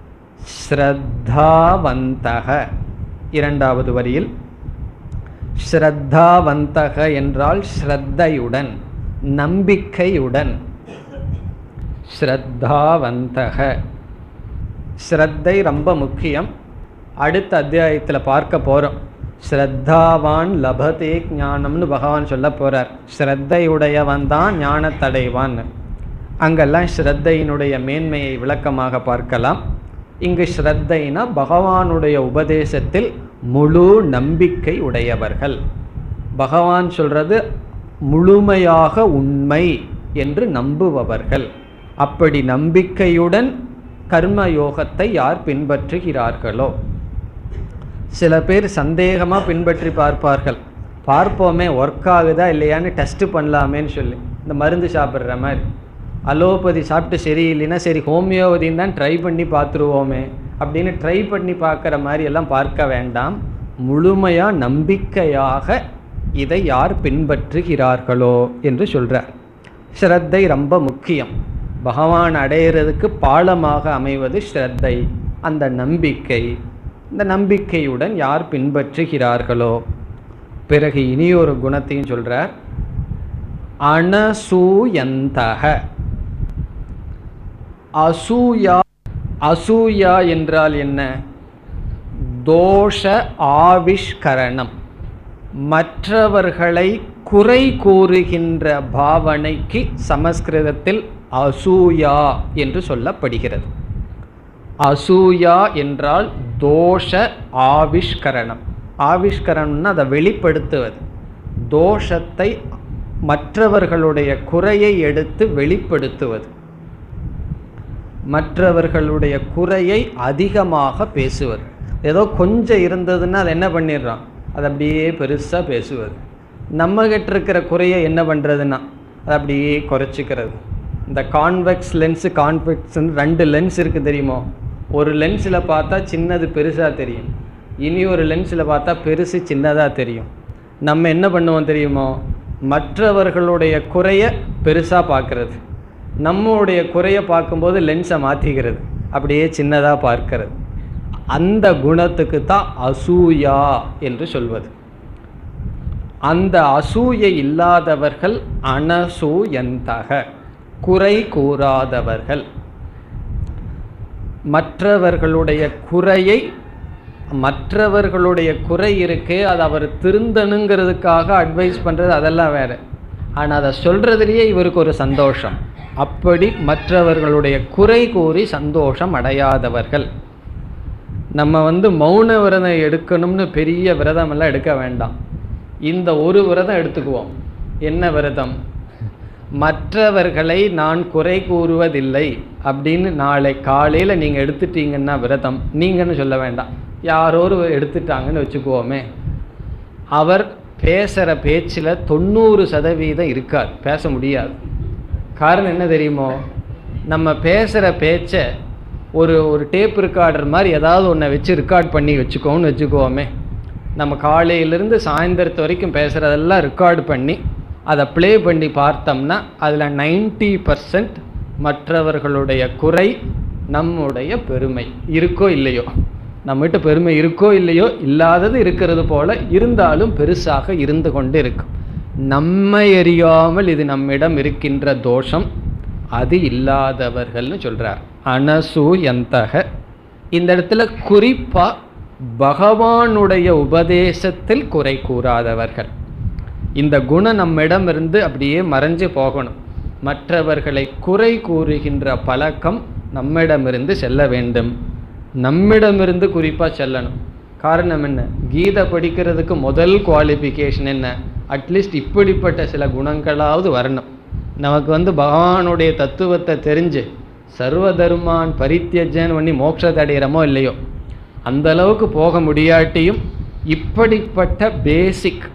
S1: ஸ்ரத்தாவந்தக. இரண்டாவது வரியில் ஸ்ரத்தாவந்தக என்றால் ஸ்ரத்தையுடன், நம்பிக்கையுடன். ஸ்ரத்தாவந்தக, ஸ்ரத்தை ரொம்ப முக்கியம். அடுத்த அத்தியாயத்தில் பார்க்க போகிறோம். ஸ்ரத்தாவான் லபதே ஞானம்னு பகவான் சொல்ல போகிறார். ஸ்ரத்தையுடையவன் தான் ஞானத்தடைவான். அங்கெல்லாம் ஸ்ரத்தையினுடைய மேன்மையை விளக்கமாக பார்க்கலாம். இங்கு ஸ்ரத்தைனா பகவானுடைய உபதேசத்தில் முழு நம்பிக்கை உடையவர்கள். பகவான் சொல்கிறது முழுமையாக உண்மை என்று நம்புபவர்கள். அப்படி நம்பிக்கையுடன் கர்மயோகத்தை யார் பின்பற்றுகிறார்களோ, சில பேர் சந்தேகமாக பின்பற்றி பார்ப்பார்கள். பார்ப்போமே ஒர்க் ஆகுதா இல்லையான்னு டெஸ்ட்டு பண்ணலாமேன்னு சொல்லி, இந்த மருந்து சாப்பிட்ற மாதிரி அலோபதி சாப்பிட்டு சரியில்லைன்னா சரி ஹோமியோபதின்னு தான் ட்ரை பண்ணி பார்த்துருவோமே அப்படின்னு ட்ரை பண்ணி பார்க்குற மாதிரி எல்லாம் பார்க்க வேண்டாம். முழுமையாக நம்பிக்கையாக இதை யார் பின்பற்றுகிறார்களோ என்று சொல்கிறார். ஸ்ரத்தை ரொம்ப முக்கியம். பகவான் அடையிறதுக்கு பாலமாக அமைவது ஸ்ரத்தை, அந்த நம்பிக்கை. இந்த நம்பிக்கையுடன் யார் பின்பற்றுகிறார்களோ. பிறகு இனியொரு குணத்தையும் சொல்கிறார். அனசூயந்தக. அசூயா. அசூயா என்றால் என்ன? தோஷ ஆவிஷ்கரணம், மற்றவர்களை குறை கூறுகின்ற பாவனைக்கு சமஸ்கிருதத்தில் அசூயா என்று சொல்லப்படுகிறது. அசூயா என்றால் தோஷ ஆவிஷ்கரணம். ஆவிஷ்கரணம்னா அதை வெளிப்படுத்துவது. தோஷத்தை, மற்றவர்களுடைய குறையை எடுத்து வெளிப்படுத்துவது. மற்றவர்களுடைய குறையை அதிகமாக பேசுவது. ஏதோ கொஞ்சம் இருந்ததுன்னா அதை என்ன பண்ணிடுறான், அது அப்படியே பெருசாக பேசுவது. நம்மகிட்ட இருக்கிற குறையை என்ன பண்ணுறதுன்னா அதை அப்படியே குறைச்சிக்கிறது. இந்த கான்வெக்ஸ் லென்ஸு, கான்வெக்ஸ்ன்னு 2 லென்ஸ் இருக்குது தெரியுமோ? ஒரு லென்ஸில் பார்த்தா சின்னது பெருசாக தெரியும், இனி ஒரு லென்ஸில் பார்த்தா பெருசு சின்னதாக தெரியும். நம்ம என்ன பண்ணுவோம் தெரியுமோ? மற்றவர்களுடைய குறையை பெருசாக பார்க்கறது, நம்மளுடைய குறையை பார்க்கும்போது லென்ஸை மாற்றிக்கிறது, அப்படியே சின்னதாக பார்க்கிறது. அந்த குணத்துக்கு தான் அசூயா என்று சொல்வது. அந்த அசூயை இல்லாதவர்கள் அனசூயந்தக, குறை கூறாதவர்கள். மற்றவர்களுடைய குறையை, மற்றவர்களுடைய குறை இருக்கே அது அவர் திருந்தணுங்கிறதுக்காக அட்வைஸ் பண்ணுறது அதெல்லாம் வேறு. ஆனால் அதை சொல்கிறதுலேயே இவருக்கு ஒரு சந்தோஷம். அப்படி மற்றவர்களுடைய குறை கூறி சந்தோஷம் அடையாதவர்கள். நம்ம மௌன விரதம் எடுக்கணும்னு பெரிய விரதமெல்லாம் எடுக்க வேண்டாம். இந்த ஒரு விரதம் எடுத்துக்குவோம். என்ன விரதம்? மற்றவர்களை நான் குறை கூறுவதில்லை அப்படின்னு நாளை காலையில் நீங்கள் எடுத்துட்டீங்கன்னா விரதம், நீங்கன்னு சொல்ல வேண்டாம், யாரோரு எடுத்துட்டாங்கன்னு வச்சுக்குவோமே. அவர் பேசுகிற பேச்சில் 90% இருக்காது, பேச முடியாது. காரணம் என்ன தெரியுமோ? நம்ம பேசுகிற பேச்சை ஒரு டேப் ரெக்கார்டர் மாதிரி ஏதாவது ஒன்றை வச்சு ரெக்கார்ட் பண்ணி வச்சுக்கோன்னு வச்சுக்குவோமே. நம்ம காலையிலேருந்து சாயந்தரத்து வரைக்கும் பேசுகிறதெல்லாம் ரெக்கார்டு பண்ணி அதை ப்ளே பண்ணி பார்த்தோம்னா அதில் 90% மற்றவர்களுடைய குறை, நம்முடைய பெருமை. இருக்கோ இல்லையோ, நம்மகிட்ட பெருமை இருக்கோ இல்லையோ, இல்லாதது இருக்கிறது போல இருந்தாலும் பெருசாக இருந்து கொண்டு இருக்கும். நம்மை அறியாமல் இது நம்மிடம் இருக்கின்ற தோஷம், அது இல்லாதவர்கள்னு சொல்கிறார். அனசூயந்தக. இந்த இடத்துல குறிப்பாக பகவானுடைய உபதேசத்தில் குறை கூறாதவர்கள். இந்த குணம் நம்மிடமிருந்து அப்படியே மறைஞ்சு போகணும். மற்றவர்களை குறை கூறுகின்ற பழக்கம் நம்மிடமிருந்து செல்ல வேண்டும். நம்மிடமிருந்து குறிப்பாக செல்லணும். காரணம் என்ன? கீதை படிக்கிறதுக்கு முதல் குவாலிஃபிகேஷன் என்ன? அட்லீஸ்ட் இப்படிப்பட்ட சில குணங்களாவது வரணும். நமக்கு பகவானுடைய தத்துவத்தை தெரிஞ்சு சர்வதர்மான் பரித்தியஜன் பண்ணி மோட்சத்தை அடைகிறோமோ இல்லையோ, அந்த அளவுக்கு போக முடியாட்டியும் இப்படிப்பட்ட பேசிக்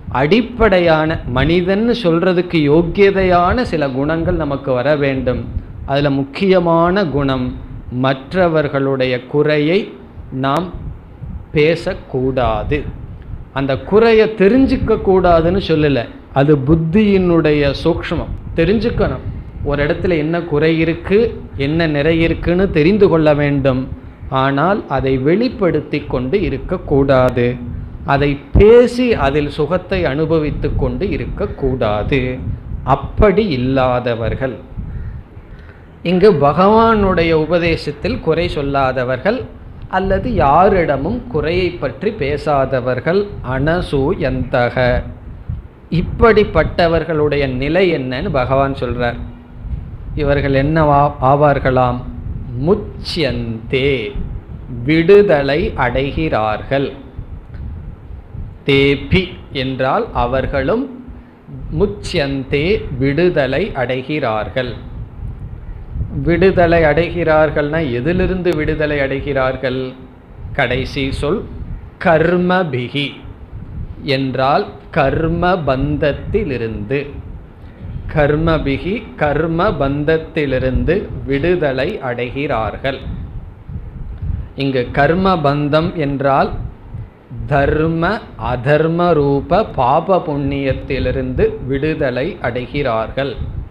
S1: அடிப்படையான மனிதன் சொல்றதுக்கு யோக்கியதையான சில குணங்கள் நமக்கு வர வேண்டும். அதில் முக்கியமான குணம், மற்றவர்களுடைய குறையை நாம் பேசக்கூடாது. அந்த குறையை தெரிஞ்சுக்க கூடாதுன்னு சொல்லலை, அது புத்தியினுடைய சூக்ஷ்மம். தெரிஞ்சுக்கணும், ஒரு இடத்துல என்ன குறை இருக்கு, என்ன நிறை இருக்குன்னு தெரிந்து கொள்ள வேண்டும். ஆனால் அதை வெளிப்படுத்தி கொண்டு இருக்கக்கூடாது, அதை பேசி அதில் சுகத்தை அனுபவித்து கொண்டு இருக்கக்கூடாது. அப்படி இல்லாதவர்கள், இங்கு பகவானுடைய உபதேசத்தில் குறை சொல்லாதவர்கள் அல்லது யாரிடமும் குறையை பற்றி பேசாதவர்கள் அனசூயந்தக. இப்படிப்பட்டவர்களுடைய நிலை என்னன்னு பகவான் சொல்றார். இவர்கள் என்ன ஆவார்களாம்? முச்யந்தே, விடுதலை அடைகிறார்கள். தேபி என்றால் அவர்களும், முச்யந்தே விடுதலை அடைகிறார்கள். விடுதலை அடைகிறார்கள்னா எதிலிருந்து விடுதலை அடைகிறார்கள்? கடைசி சொல் கர்மபிகி என்றால் கர்ம பந்தத்திலிருந்து. கர்மபிகி, கர்ம பந்தத்திலிருந்து விடுதலை அடைகிறார்கள். இங்கு கர்ம பந்தம் என்றால் தர்ம அதர்ம ரூப பாப புண்ணியத்திலிருந்து விடுதலை அடைகிறார்கள்.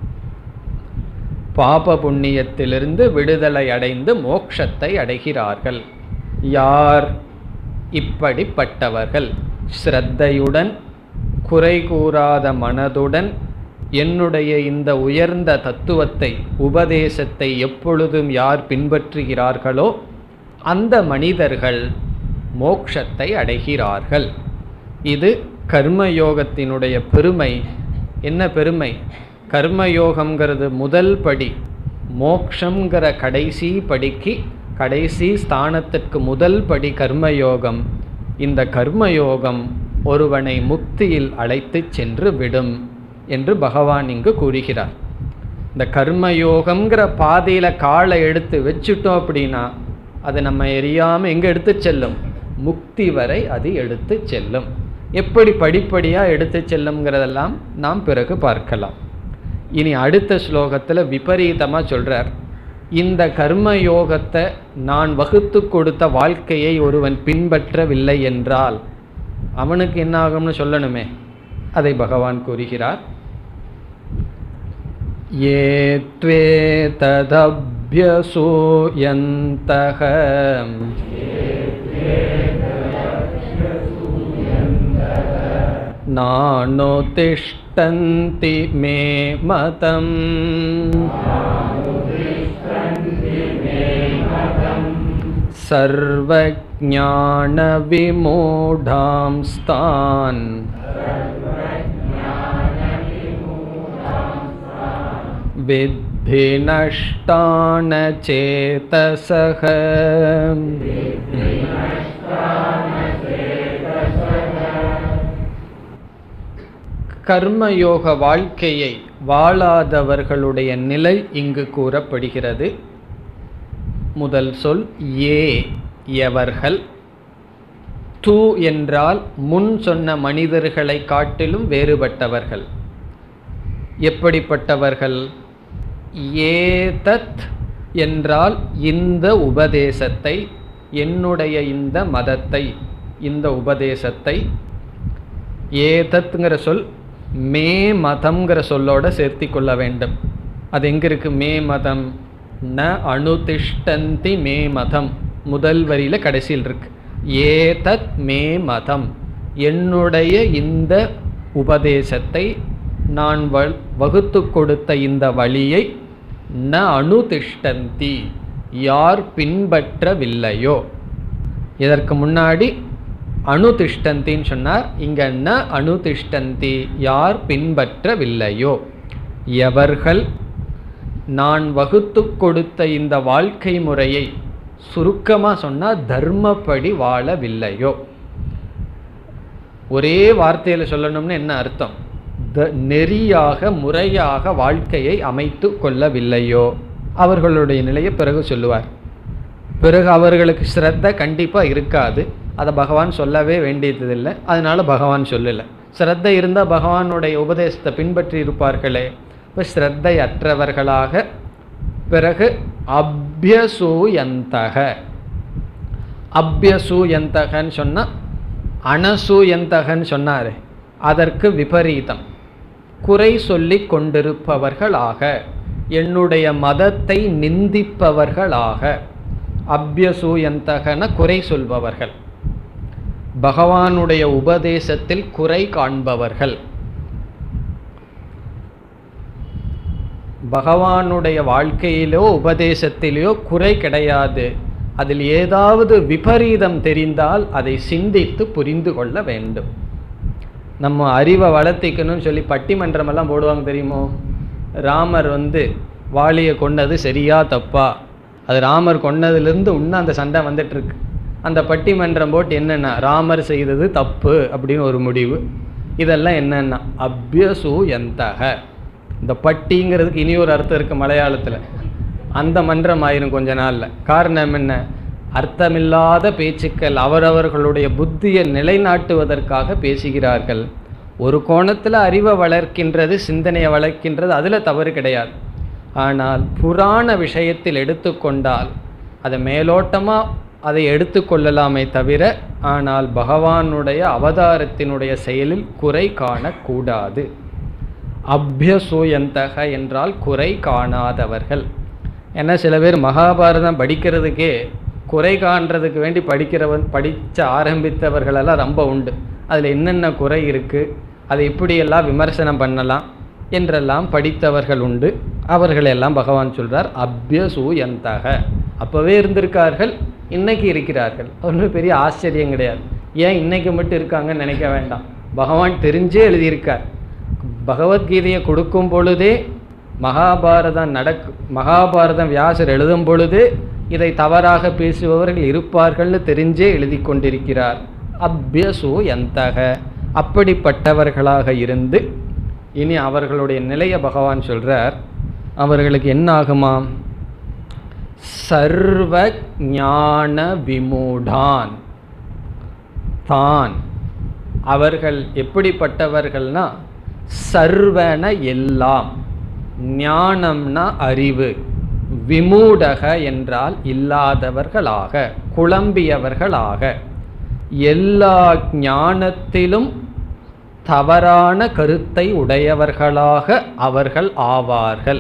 S1: பாப புண்ணியத்திலிருந்து விடுதலை அடைந்து மோட்சத்தை அடைகிறார்கள். யார்? இப்படிப்பட்டவர்கள் ஸ்ரத்தையுடன், குறை கூறாத மனதுடன் என்னுடைய இந்த உயர்ந்த தத்துவத்தை, உபதேசத்தை எப்பொழுதும் யார் பின்பற்றுகிறார்களோ அந்த மனிதர்கள் மோட்சத்தை அடைகிறார்கள். இது கர்மயோகத்தினுடைய பெருமை. என்ன பெருமை? கர்மயோகம்ங்கிறது முதல் படி, மோக்ஷங்கிற கடைசி படிக்கு, கடைசி ஸ்தானத்திற்கு முதல் படி கர்மயோகம். இந்த கர்மயோகம் ஒருவனை முக்தியில் அழைத்து சென்று விடும் என்று பகவான் இங்கு கூறுகிறார். இந்த கர்மயோகம்ங்கிற பாதையில் காலை எடுத்து வச்சுட்டோம் அப்படின்னா அது நம்ம எரியாமல் எங்கே எடுத்து செல்லும்? முக்தி வரை அது எடுத்து செல்லும். எப்படி படிப்படியாக எடுத்து செல்லுங்கிறதெல்லாம் நாம் பிறகு பார்க்கலாம். இனி அடுத்த ஸ்லோகத்தில் விபரீதமாக சொல்கிறார். இந்த கர்மயோகத்தை நான் வகுத்து கொடுத்த வாழ்க்கையை ஒருவன் பின்பற்றவில்லை என்றால் அவனுக்கு என்ன ஆகும்னு சொல்லணுமே, அதை பகவான் கூறுகிறார். ஏ த்வே ததப்யசூயந்தஹ நானுதிஷ்டந்தி மே மதம் சர்வஜ்ஞான விமூடாம்ஸ்தான் வித்தி நஷ்டான சேதசக. கர்மயோக வாழ்க்கையை வாழாதவர்களுடைய நிலை இங்கு கூறப்படுகிறது. முதல் சொல் ஏ, எவர்கள். து என்றால் முன் சொன்ன மனிதர்களை காட்டிலும் வேறுபட்டவர்கள். எப்படிப்பட்டவர்கள்? ஏதத் என்றால் இந்த உபதேசத்தை, என்னுடைய இந்த மதத்தை, இந்த உபதேசத்தை. ஏதத்ங்கிற சொல் மே மதம்ங்கிற சொல்லோட சேர்த்தி கொள்ள வேண்டும். அது எங்கே இருக்கு? மே மதம். ந அனுதிஷ்டந்தி மே மதம் முதல் வரியில் கடைசியில் இருக்கு. ஏதத் மே மதம், என்னுடைய இந்த உபதேசத்தை, நான் வகுத்து கொடுத்த இந்த வழியை, ந அனுதிஷ்டந்தி, யார் பின்பற்றவில்லையோ. இதற்கு முன்னாடி அனுதிஷ்டந்தின்னு சொன்னார், இங்க ந அனுதிஷ்டந்தி, யார் பின்பற்றவில்லையோ. எவர்கள் நான் வகுத்து கொடுத்த இந்த வாழ்க்கை முறையை, சுருக்கமாக சொன்னால் தர்மப்படி வாழவில்லையோ. ஒரே வார்த்தையில் சொல்லணும்னு என்ன அர்த்தம்? நெறியாக முறையாக வாழ்க்கையை அமைத்து கொள்ளவில்லையோ அவர்களுடைய நிலையை பிறகு சொல்லுவார். பிறகு அவர்களுக்கு ஸ்ரத்த கண்டிப்பாக இருக்காது. அதை பகவான் சொல்லவே வேண்டியதில்லை, அதனால பகவான் சொல்லலை. ஸ்ரத்தை இருந்தால் பகவானுடைய உபதேசத்தை பின்பற்றி இருப்பார்களே. இப்போ ஸ்ரத்தை அற்றவர்களாக. பிறகு அப்யசூயந்தக. அப்யசூயந்தகன்னு சொன்னால் அனசூயந்தகன்னு சொன்னார், அதற்கு விபரீதம். குறை சொல்லி கொண்டிருப்பவர்களாக, என்னுடைய மதத்தை நிந்திப்பவர்களாக. அப்யசூயந்தகன குறை சொல்பவர்கள், பகவானுடைய உபதேசத்தில் குறை காண்பவர்கள். பகவானுடைய வாழ்க்கையிலோ உபதேசத்திலேயோ குறை கிடையாது. அதில் ஏதாவது விபரீதம் தெரிந்தால் அதை சிந்தித்து புரிந்து கொள்ள வேண்டும். நம்ம அறிவை வளர்த்திக்கணும்னு சொல்லி பட்டிமன்றமெல்லாம் போடுவாங்க தெரியுமோ. ராமர் வாலியை கொண்டது சரியா தப்பா, அது ராமர் கொண்டதுலேருந்து இன்னும் அந்த சண்டை வந்துட்டுருக்கு. அந்த பட்டிமன்றம் போட்டு என்னென்னா ராமர் செய்தது தப்பு அப்படின்னு ஒரு முடிவு. இதெல்லாம் என்னென்னா அப்யசூயந்தக. இந்த பட்டிங்கிறதுக்கு இனி ஒரு அர்த்தம் இருக்குது மலையாளத்தில். அந்த மன்றம் ஆயிரும் கொஞ்ச நாளில். காரணம் என்ன? அர்த்தமில்லாத பேச்சுக்கள், அவரவர்களுடைய புத்தியை நிலைநாட்டுவதற்காக பேசுகிறார்கள். ஒரு கோணத்தில் அறிவை வளர்க்கின்றது, சிந்தனையை வளர்க்கின்றது, அதில் தவறு கிடையாது. ஆனால் புராண விஷயத்தில் எடுத்துக்கொண்டால் அதை மேலோட்டமாக அதை எடுத்துக்கொள்ளலாமே தவிர, ஆனால் பகவானுடைய அவதாரத்தினுடைய செயலில் குறை காணக்கூடாது. அப்யசூயந்தக என்றால் குறை காணாதவர்கள். ஏன்னா சில பேர் மகாபாரதம் படிக்கிறதுக்கே குறை காண்றதுக்கு வேண்டி படித்த ஆரம்பித்தவர்களெல்லாம் ரொம்ப உண்டு. அதில் என்னென்ன குறை இருக்குது, அதை இப்படியெல்லாம் விமர்சனம் பண்ணலாம் என்றெல்லாம் படித்தவர்கள் உண்டு. அவர்களெல்லாம் பகவான் சொல்கிறார் அப்யசூயந்தக. அப்போவே இருந்திருக்கார்கள், இன்னைக்கு இருக்கிறார்கள். ஒன்றும் பெரிய ஆச்சரியம் கிடையாது. ஏன் இன்னைக்கு மட்டும் இருக்காங்கன்னு நினைக்க வேண்டாம். பகவான் தெரிஞ்சே எழுதியிருக்கார். பகவத்கீதையை கொடுக்கும் பொழுதே மகாபாரதம் வியாசர் எழுதும் பொழுது இதை தவறாக பேசுபவர்கள் இருப்பார்கள்னு தெரிஞ்சே எழுதி கொண்டிருக்கிறார். அப்யசூயந்தக. அப்படிப்பட்டவர்களாக இருந்து இனி அவர்களுடைய நிலையை பகவான் சொல்றார். அவர்களுக்கு என்ன ஆகுமாம்? சர்வ ஞான விமூடான். தான் அவர்கள் எப்படிப்பட்டவர்கள்னா சர்வன எல்லாம், ஞானம்னா அறிவு, விமூடக என்றால் இல்லாதவர்களாக, குழம்பியவர்களாக, எல்லா ஞானத்திலும் தவறான கருத்தை உடையவர்களாக அவர்கள் ஆவார்கள்.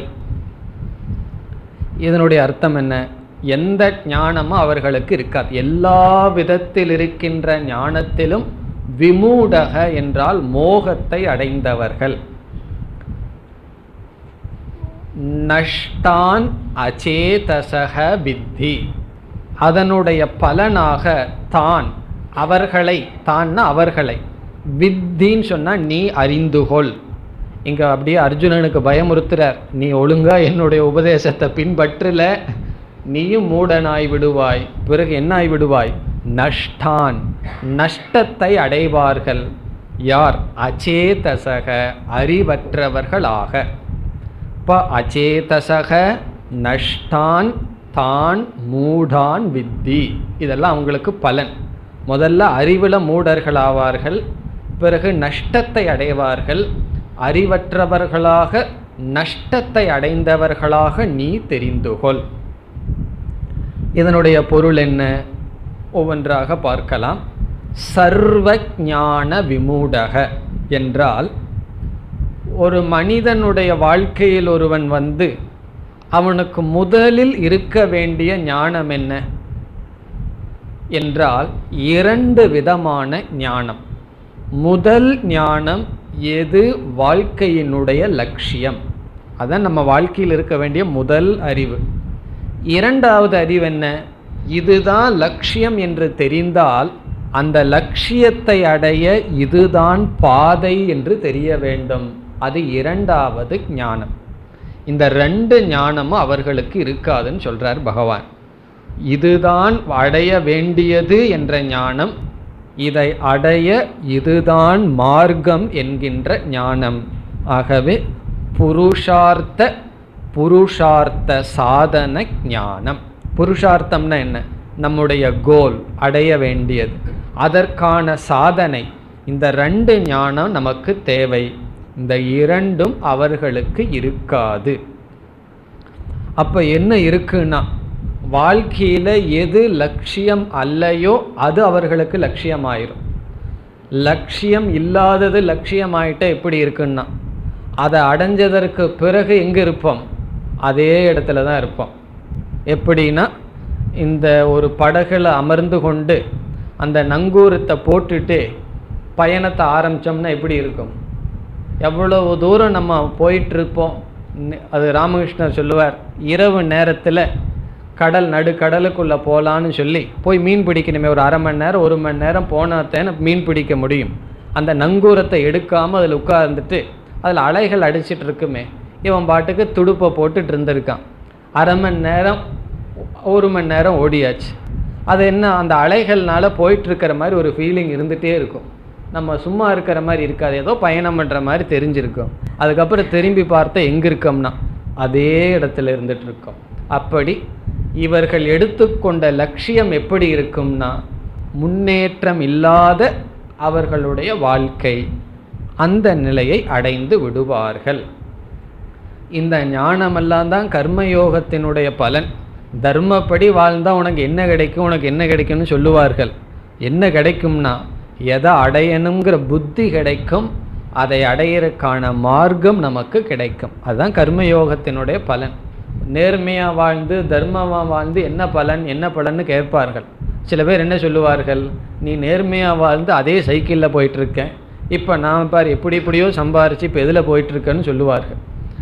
S1: இதனுடைய அர்த்தம் என்ன? எந்த ஞானமும் அவர்களுக்கு இருக்காது. எல்லா விதத்தில் இருக்கின்ற ஞானத்திலும் விமூடக என்றால் மோகத்தை அடைந்தவர்கள். நஷ்டான் அச்சேதசக வித்தி. அதனுடைய பலனாக தான் அவர்களை, தான்னா அவர்களை, வித்தின்னு சொன்னால் நீ அறிந்துகொள். இங்கே அப்படியே அர்ஜுனனுக்கு பயமுறுத்துறார். நீ ஒழுங்கா என்னுடைய உபதேசத்தை பின்பற்றல, நீயும் மூடனாய் விடுவாய். பிறகு என்ன ஆய் விடுவாய்? நஷ்டான், நஷ்டத்தை அடைவார்கள். யார்? அச்சேதசக, அறிவற்றவர்களாக. இப்போ அச்சேதசக, நஷ்டான், தான், மூடான் வித்தி. இதெல்லாம் அவங்களுக்கு பலன். முதல்ல அறிவில் மூடர்கள் ஆவார்கள், பிறகு நஷ்டத்தை அடைவார்கள். அறிவற்றவர்களாக, நஷ்டத்தை அடைந்தவர்களாக நீ தெரிந்துகொள். இதனுடைய பொருள் என்ன? ஒவ்வொன்றாக பார்க்கலாம். சர்வ ஞான விமூடக என்றால் ஒரு மனிதனுடைய வாழ்க்கையில் ஒருவன் அவனுக்கு முதலில் இருக்க வேண்டிய ஞானம் என்ன என்றால் இரண்டு விதமான ஞானம். முதல் ஞானம் எது வாழ்க்கையினுடைய லட்சியம், அதான் நம்ம வாழ்க்கையில் இருக்க வேண்டிய முதல் அறிவு. இரண்டாவது அறிவு என்ன? இதுதான் லட்சியம் என்று தெரிந்தால் அந்த லட்சியத்தை அடைய இதுதான் பாதை என்று தெரிய வேண்டும். அது இரண்டாவது ஞானம். இந்த ரெண்டு ஞானமும் அவர்களுக்கு இருக்காதுன்னு சொல்றார் பகவான். இதுதான் அடைய வேண்டியது என்ற ஞானம், இதை அடைய இதுதான் மார்க்கம் என்கின்ற ஞானம். ஆகவே புருஷார்த்த சாதன ஞானம். புருஷார்த்தம்னா என்ன? நம்முடைய கோல், அடைய வேண்டியது, அதற்கான சாதனை, இந்த 2 ஞானம் நமக்கு தேவை. இந்த 2ம் அவர்களுக்கு இருக்காது. அப்போ என்ன இருக்குன்னா, வாழ்க்கையில் எது லட்சியம் அல்லையோ அது அவர்களுக்கு லட்சியமாயிரும். லட்சியம் இல்லாதது லட்சியமாயிட்ட எப்படி இருக்குன்னா, அதை அடைஞ்சதற்கு பிறகு எங்கே இருப்போம்? அதே இடத்துல தான் இருப்போம். எப்படின்னா, இந்த ஒரு படகுல அமர்ந்து கொண்டு அந்த நங்கூரத்தை போட்டுட்டு பயணத்தை ஆரம்பித்தோம்னா எப்படி இருக்கும்? எவ்வளவு தூரம் நம்ம போயிட்டுருப்போம். அது ராமகிருஷ்ணர் சொல்லுவார், இரவு நேரத்தில் நடுக்கடலுக்குள்ளே போகலான்னு சொல்லி போய் மீன் பிடிக்கணுமே, ஒரு அரை மணி நேரம் 1 மணி நேரம் போனாத்தேன்னு மீன் பிடிக்க முடியும். அந்த நங்கூரத்தை எடுக்காமல் அதில் உட்கார்ந்துட்டு அதில் அலைகள் அடிச்சிட்டு இருக்குமே, இவன் பாட்டுக்கு துடுப்பை போட்டுட்டு இருந்திருக்கான். அரை மணி நேரம் 1 மணி நேரம் ஓடியாச்சு. அது என்ன, அந்த அலைகள்னால போயிட்டுருக்கிற மாதிரி ஒரு ஃபீலிங் இருந்துகிட்டே இருக்கும். நம்ம சும்மா இருக்கிற மாதிரி இருக்காது, ஏதோ பயணம் பண்ணுற மாதிரி தெரிஞ்சிருக்கும். அதுக்கப்புறம் திரும்பி பார்த்தா எங்கே இருக்கோம்னா அதே இடத்துல இருந்துட்டு இருக்கோம். அப்படி இவர்கள் எடுத்துக்கொண்ட லட்சியம் எப்படி இருக்கும்னா, முன்னேற்றம் இல்லாத அவர்களுடைய வாழ்க்கை, அந்த நிலையை அடைந்து விடுவார்கள். இந்த ஞானமெல்லாம் தான் கர்மயோகத்தினுடைய பலன். தர்மப்படி வாழ்ந்தால் உனக்கு என்ன கிடைக்கும், உனக்கு என்ன கிடைக்கும்னு சொல்லுவார்கள். என்ன கிடைக்கும்னா, எதை அடையணுங்கிற புத்தி கிடைக்கும், அதை அடையிறதுக்கான மார்க்கம் நமக்கு கிடைக்கும். அதுதான் கர்மயோகத்தினுடைய பலன். நேர்மையாக வாழ்ந்து தர்மமாக வாழ்ந்து என்ன பலன் என்ன பலன்னு கேட்பார்கள். சில பேர் என்ன சொல்லுவார்கள், நீ நேர்மையாக வாழ்ந்து அதே சைக்கிளில் போயிட்டுருக்கேன், இப்போ நான் பார் எப்படியோ சம்பாரித்து இப்போ எதில் போயிட்டுருக்கேன்னு சொல்லுவார்கள்.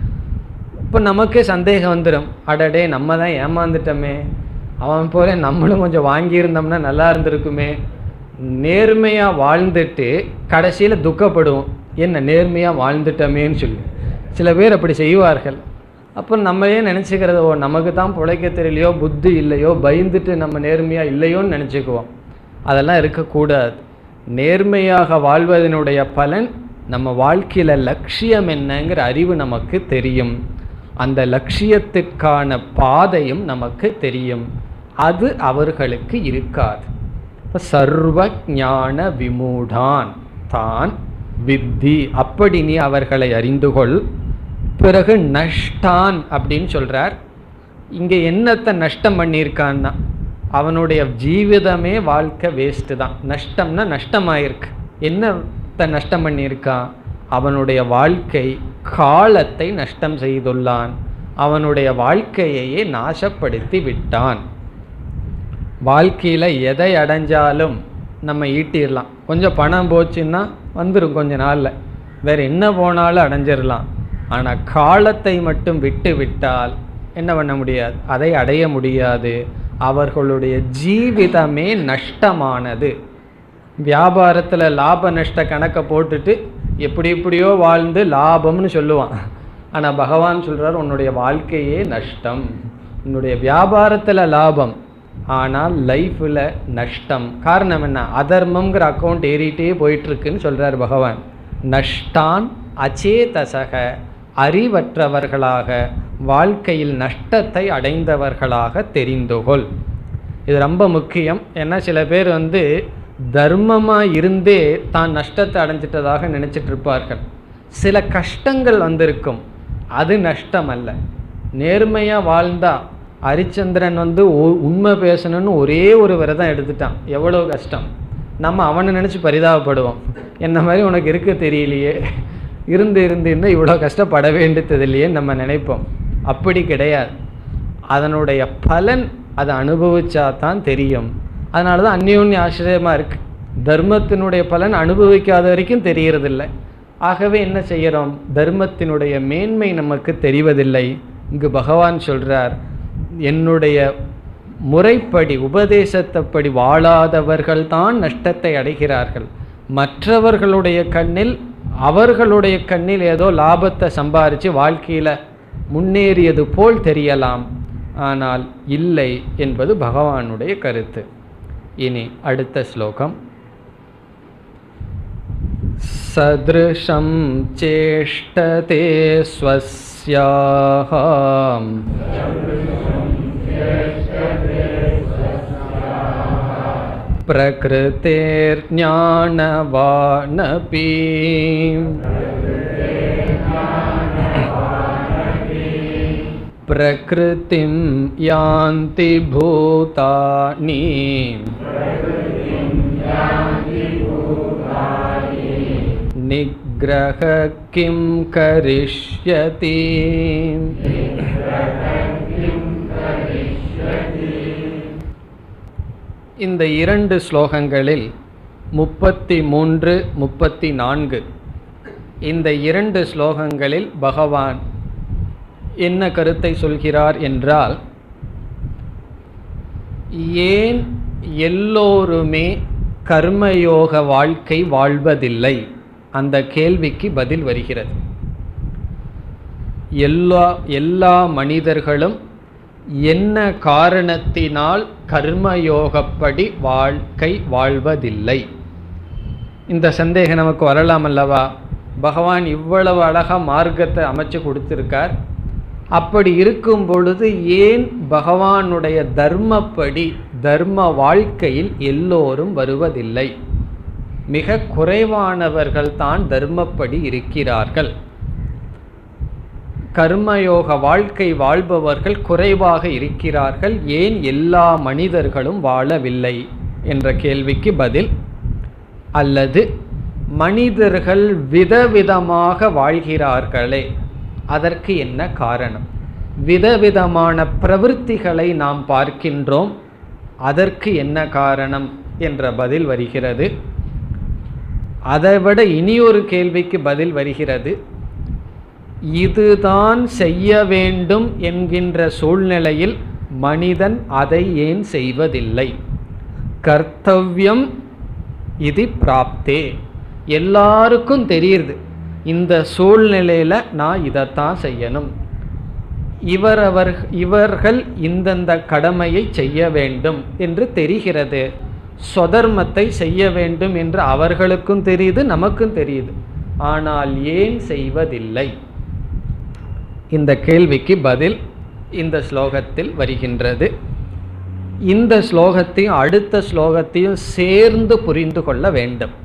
S1: இப்போ நமக்கே சந்தேகம் வந்துடும், அடடே நம்ம தான் ஏமாந்துட்டோமே, அவன் போல நம்மளும் கொஞ்சம் வாங்கியிருந்தோம்னா நல்லா இருந்திருக்குமே. நேர்மையாக வாழ்ந்துட்டு கடைசியில் துக்கப்படுவோம், என்ன நேர்மையாக வாழ்ந்துட்டோமேன்னு சொல்லி. சில பேர் அப்படி செய்வார்கள். அப்போ நம்மளே நினச்சிக்கிறது, ஓ நமக்கு தான் பிழைக்க தெரியலையோ, புத்தி இல்லையோ, பயந்துட்டு நம்ம நேர்மையாக இல்லையோன்னு நினச்சிக்குவோம். அதெல்லாம் இருக்கக்கூடாது. நேர்மையாக வாழ்வதனுடைய பலன், நம்ம வாழ்க்கையில் லட்சியம் என்னங்கிற அறிவு நமக்கு தெரியும், அந்த லட்சியத்திற்கான பாதையும் நமக்கு தெரியும். அது அவர்களுக்கு இருக்காது. இப்போ சர்வ ஞான விமூடான் தான் வித்தி, அப்படி நீ அவர்களை அறிந்துகொள். பிறகு நஷ்டான் அப்படின்னு சொல்கிறார். இங்கே என்னத்தை நஷ்டம் பண்ணியிருக்கான்னா, அவனுடைய ஜீவிதமே வாழ்க்கை வேஸ்ட்டு தான். நஷ்டம்னா நஷ்டமாயிருக்கு. என்னத்தை நஷ்டம் பண்ணியிருக்கான்? அவனுடைய வாழ்க்கை காலத்தை நஷ்டம் செய்துள்ளான். அவனுடைய வாழ்க்கையையே நாசப்படுத்தி விட்டான். வாழ்க்கையில் எதை அடைஞ்சாலும் நம்ம ஈட்டிடலாம். கொஞ்சம் பணம் போச்சுன்னா வந்துடும் கொஞ்ச நாளில், வேறு என்ன போனாலும் அடைஞ்சிடலாம். ஆனால் காலத்தை மட்டும் விட்டு விட்டால் என்ன பண்ண முடியாது, அதை அடைய முடியாது. அவர்களுடைய ஜீவிதமே நஷ்டமானது. வியாபாரத்தில் லாப நஷ்ட கணக்கை போட்டுட்டு எப்படியோ வாழ்ந்து லாபம்னு சொல்லுவான். ஆனால் பகவான் சொல்கிறார், உன்னுடைய வாழ்க்கையே நஷ்டம். உன்னுடைய வியாபாரத்தில் லாபம், ஆனால் லைஃப்பில் நஷ்டம். காரணம் என்ன? அதர்மங்கிற அக்கௌண்ட் ஏறிட்டே போயிட்டுருக்குன்னு சொல்கிறார் பகவான். நஷ்டான் அச்சேதசக, அறிவற்றவர்களாக வாழ்க்கையில் நஷ்டத்தை அடைந்தவர்களாக தெரிந்துகொள். இது ரொம்ப முக்கியம். ஏன்னா சில பேர் தர்மமாக இருந்தே தான் நஷ்டத்தை அடைஞ்சிட்டதாக நினச்சிட்டு இருப்பார்கள். சில கஷ்டங்கள் வந்திருக்கும், அது நஷ்டம் அல்ல. நேர்மையாக வாழ்ந்தா, ஹரிச்சந்திரன் உண்மை பேசணும்னு ஒரே ஒரு விரதம் எடுத்துட்டான், எவ்வளோ கஷ்டம். நம்ம அவனை நினச்சி பரிதாபப்படுவோம், என்ன மாதிரி உனக்கு இருக்க தெரியலையே, இருந்துன்னா இவ்வளோ கஷ்டப்பட வேண்டியது இல்லையேன்னு நம்ம நினைப்போம். அப்படி கிடையாது. அதனுடைய பலன் அதை அனுபவிச்சா தான் தெரியும். அதனால தான் அந்யோன்ய ஆசிரியமாக இருக்குது. தர்மத்தினுடைய பலன் அனுபவிக்காத வரைக்கும் தெரியறதில்லை. ஆகவே என்ன செய்கிறோம், தர்மத்தினுடைய மேன்மை நமக்கு தெரிவதில்லை. இங்கு பகவான் சொல்கிறார், என்னுடைய முறைப்படி உபதேசத்தைப்படி வாழாதவர்கள் தான் நஷ்டத்தை அடைகிறார்கள். மற்றவர்களுடைய கண்ணில், அவர்களுடைய கண்ணில் ஏதோ லாபத்தை சம்பாரித்து வாழ்க்கையில் முன்னேறியது போல் தெரியலாம், ஆனால் இல்லை என்பது பகவானுடைய கருத்து. இனி அடுத்த ஸ்லோகம். சத்ருஷம் சேஷ்டதே ஸ்வஸ்யாஹம் பிரகிருதேர்ஞானவானபி பிரகிருதிம் யாந்தி பூதானி நிக்ரஹ கிம் கரிஷ்யதி. இந்த இரண்டு ஸ்லோகங்களில் 33, 34 இந்த இரண்டு ஸ்லோகங்களில் பகவான் என்ன கருத்தை சொல்கிறார் என்றால், ஏன் எல்லோருமே கர்மயோக வாழ்க்கை வாழ்வதில்லை, அந்த கேள்விக்கு பதில் வருகிறது. எல்லா மனிதர்களும் என்ன காரணத்தினால் கர்மயோகப்படி வாழ்க்கை வாழ்வதில்லை? இந்த சந்தேகம் நமக்கு வரலாம் அல்லவா? பகவான் இவ்வளவு அழகா மார்க்கத்தை அமைச்சு கொடுத்திருக்கார். அப்படி இருக்கும் பொழுது ஏன் பகவானுடைய தர்மப்படி தர்ம வாழ்க்கையில் எல்லோரும் வருவதில்லை? மிக குறைவானவர்கள் தான் தர்மப்படி இருக்கிறார்கள். கர்மயோக வாழ்க்கை வாழ்பவர்கள் குறைவாக இருக்கிறார்கள். ஏன் எல்லா மனிதர்களும் வாழவில்லை என்ற கேள்விக்கு பதில், அல்லது மனிதர்கள் விதவிதமாக வாழ்கிறார்களே, அதற்கு என்ன காரணம்? விதவிதமான பிரவೃத்திகளை நாம் பார்க்கின்றோம், அதற்கு என்ன காரணம் என்ற பதில் வருகிறது. அதைவிட இனியொரு கேள்விக்கு பதில் வருகிறது. இதுதான் செய்ய வேண்டும் என்கின்ற சூழ்நிலையில் மனிதன் அதை ஏன் செய்வதில்லை? கர்த்தவ்யம் இது பிராப்தே, எல்லாருக்கும் தெரியுது இந்த சூழ்நிலையில் நான் இதைத்தான் செய்யணும், இவர்கள் இந்தந்த கடமையை செய்ய வேண்டும் என்று தெரிகிறது. ஸ்வதர்மத்தை செய்ய வேண்டும் என்று அவர்களுக்கும் தெரியுது, நமக்கும் தெரியுது. ஆனால் ஏன் செய்வதில்லை? இந்த கேள்விக்கு பதில் இந்த ஸ்லோகத்தில் வருகின்றது. இந்த ஸ்லோகத்தையும் அடுத்த ஸ்லோகத்தையும் சேர்ந்து புரிந்து கொள்ள வேண்டும்.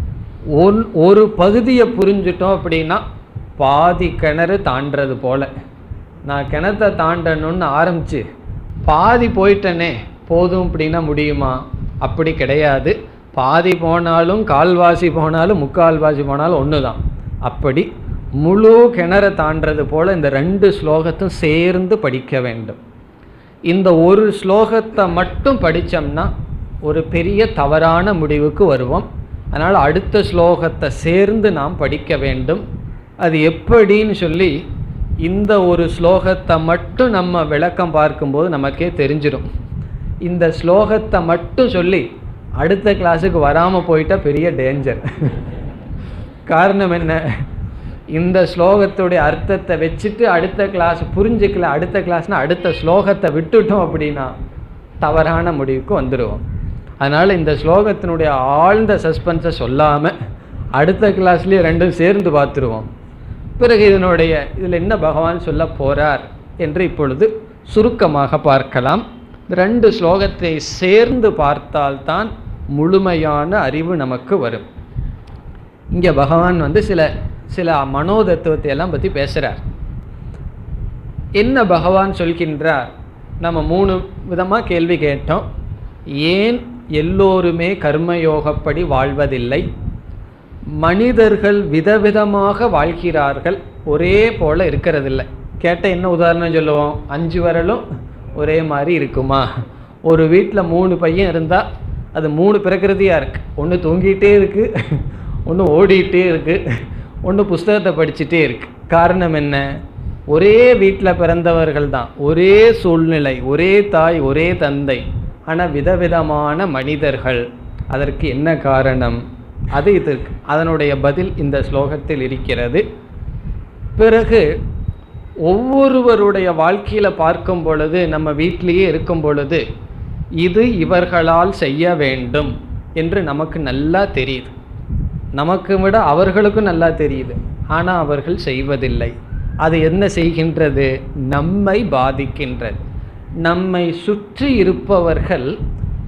S1: ஒரு பகுதியை புரிஞ்சிட்டோம் அப்படின்னா பாதி கிணறு தாண்டது போல. நான் கிணத்தை தாண்டணும்னு ஆரம்பித்து பாதி போயிட்டனே போதும் அப்படின்னா முடியுமா? அப்படி கிடையாது. பாதி போனாலும் கால்வாசி போனாலும் முக்கால்வாசி போனாலும் ஒன்று தான். அப்படி முழு கிணறை தாண்டது போல் இந்த ரெண்டு ஸ்லோகத்தும் சேர்ந்து படிக்க வேண்டும். இந்த ஒரு ஸ்லோகத்தை மட்டும் படித்தோம்னா ஒரு பெரிய தவறான முடிவுக்கு வருவோம். அதனால் அடுத்த ஸ்லோகத்தை சேர்ந்து நாம் படிக்க வேண்டும். அது எப்படின்னு சொல்லி இந்த ஒரு ஸ்லோகத்தை மட்டும் நம்ம விளக்கம் பார்க்கும்போது நமக்கே தெரிஞ்சிடும். இந்த ஸ்லோகத்தை மட்டும் சொல்லி அடுத்த கிளாஸுக்கு வராமல் போயிட்டால் பெரிய டேஞ்சர். காரணம் என்ன? இந்த ஸ்லோகத்துடைய அர்த்தத்தை வச்சுட்டு அடுத்த கிளாஸ் புரிஞ்சிக்கல, அடுத்த கிளாஸ்னால் அடுத்த ஸ்லோகத்தை விட்டுட்டோம் அப்படின்னா தவறான முடிவுக்கு வந்துடுவோம். அதனால் இந்த ஸ்லோகத்தினுடைய ஆழ்ந்த சஸ்பென்ஸை சொல்லாமல் அடுத்த கிளாஸ்லேயே ரெண்டும் சேர்ந்து பார்த்துருவோம். பிறகு இதில் என்ன பகவான் சொல்ல போகிறார் என்று இப்பொழுது சுருக்கமாக பார்க்கலாம். ரெண்டு ஸ்லோகத்தை சேர்ந்து பார்த்தால்தான் முழுமையான அறிவு நமக்கு வரும். இங்கே பகவான் சில மனோதத்துவத்தை எல்லாம் பற்றி பேசுகிறார். என்ன பகவான் சொல்கின்றார்? நம்ம 3 விதமாக கேள்வி கேட்டோம். ஏன் எல்லோருமே கர்மயோகப்படி வாழ்வதில்லை? மனிதர்கள் விதவிதமாக வாழ்கிறார்கள், ஒரே போல் இருக்கிறதில்லை. கேட்ட என்ன உதாரணம் சொல்லுவோம்? 5 விரலும் ஒரே மாதிரி இருக்குமா? ஒரு வீட்டில் 3 பையன் இருந்தால் அது 3 பிரகிருதியாக இருக்குது. ஒன்று தூங்கிட்டே இருக்குது, ஒன்று ஓடிட்டே இருக்குது, ஒன்று புஸ்தகத்தை படிச்சுட்டே இருக்குது. காரணம் என்ன? ஒரே வீட்டில் பிறந்தவர்கள் தான், ஒரே சூழ்நிலை, ஒரே தாய், ஒரே தந்தை, ஆனால் விதவிதமான மனிதர்கள். அதற்கு என்ன காரணம்? அது இதற்கு அதனுடைய பதில் இந்த ஸ்லோகத்தில் இருக்கிறது. பிறகு ஒவ்வொருவருடைய வாழ்க்கையில் பார்க்கும் பொழுது, நம்ம வீட்டிலேயே இருக்கும் பொழுது, இது இவர்களால் செய்ய வேண்டும் என்று நமக்கு நல்லா தெரியுது. நமக்கு விட அவர்களுக்கும் நல்லா தெரியுது. ஆனால் அவர்கள் செய்வதில்லை. அது என்ன செய்கின்றது? நம்மை பாதிக்கின்றது. நம்மை சுற்றி இருப்பவர்கள்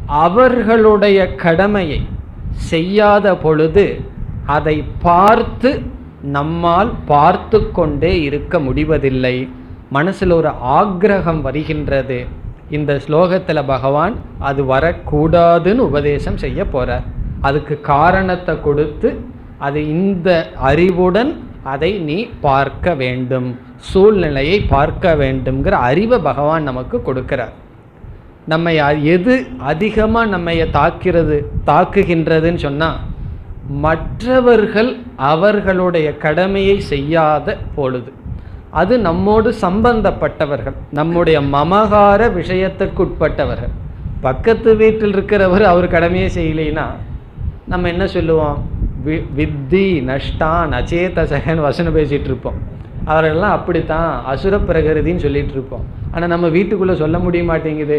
S1: அவர்களுடைய கடமையை செய்யாத பொழுது அதை பார்த்து நம்மால் பார்த்து கொண்டே இருக்க முடிவதில்லை. மனசில் ஒரு ஆக்ரகம் வருகின்றது. இந்த ஸ்லோகத்தில் பகவான் அது வரக்கூடாதுன்னு உபதேசம் செய்ய போறார். அதுக்கு காரணத்தை கொடுத்து அது இந்த அறிவுடன் அதை நீ பார்க்க வேண்டும், சூழ்நிலையை பார்க்க வேண்டும்ங்கிற அறிவை பகவான் நமக்கு கொடுக்கிறார். நம்மை எது அதிகமாக நம்மைய தாக்குகின்றதுன்னு சொன்னால், மற்றவர்கள் அவர்களுடைய கடமையை செய்யாத பொழுது, அது நம்மோடு சம்பந்தப்பட்டவர்கள், நம்முடைய மமகார விஷயத்திற்குட்பட்டவர்கள். பக்கத்து வீட்டில் இருக்கிறவர் அவர் கடமையை செய்யலைன்னா நம்ம என்ன சொல்லுவோம்? வித்தி நஷ்டான் அச்சேதசகன் வசனம் பேசிகிட்டு இருப்போம். அவரெல்லாம் அப்படித்தான் அசுர பிரகிருதின்னு சொல்லிட்டு இருப்போம். ஆனால் நம்ம வீட்டுக்குள்ளே சொல்ல முடிய மாட்டேங்குது.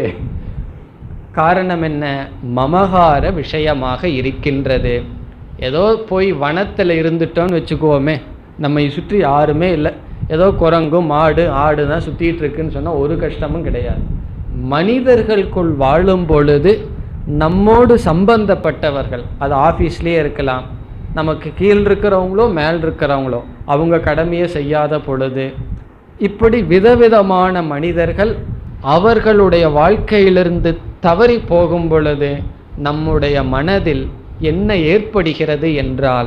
S1: காரணம் என்ன? மமகார விஷயமாக இருக்கின்றது. ஏதோ போய் வனத்தில் இருந்துட்டோன்னு வச்சுக்குவோமே, நம்மை சுற்றி யாருமே இல்லை, ஏதோ குரங்கும் மாடு ஆடு தான் சுற்றிட்டு இருக்குன்னு சொன்னால் ஒரு கஷ்டமும் கிடையாது. மனிதர்களுக்குள் வாழும் பொழுது நம்மோடு சம்பந்தப்பட்டவர்கள், அது ஆஃபீஸ்லேயே இருக்கலாம், நமக்கு கீழ் இருக்கிறவங்களோ மேல் இருக்கிறவங்களோ, அவங்க கடமையை செய்யாத பொழுது, இப்படி விதவிதமான மனிதர்கள் அவர்களுடைய வாழ்க்கையிலிருந்து தவறி போகும் பொழுது நம்முடைய மனதில் என்ன ஏற்படுகிறது என்றால்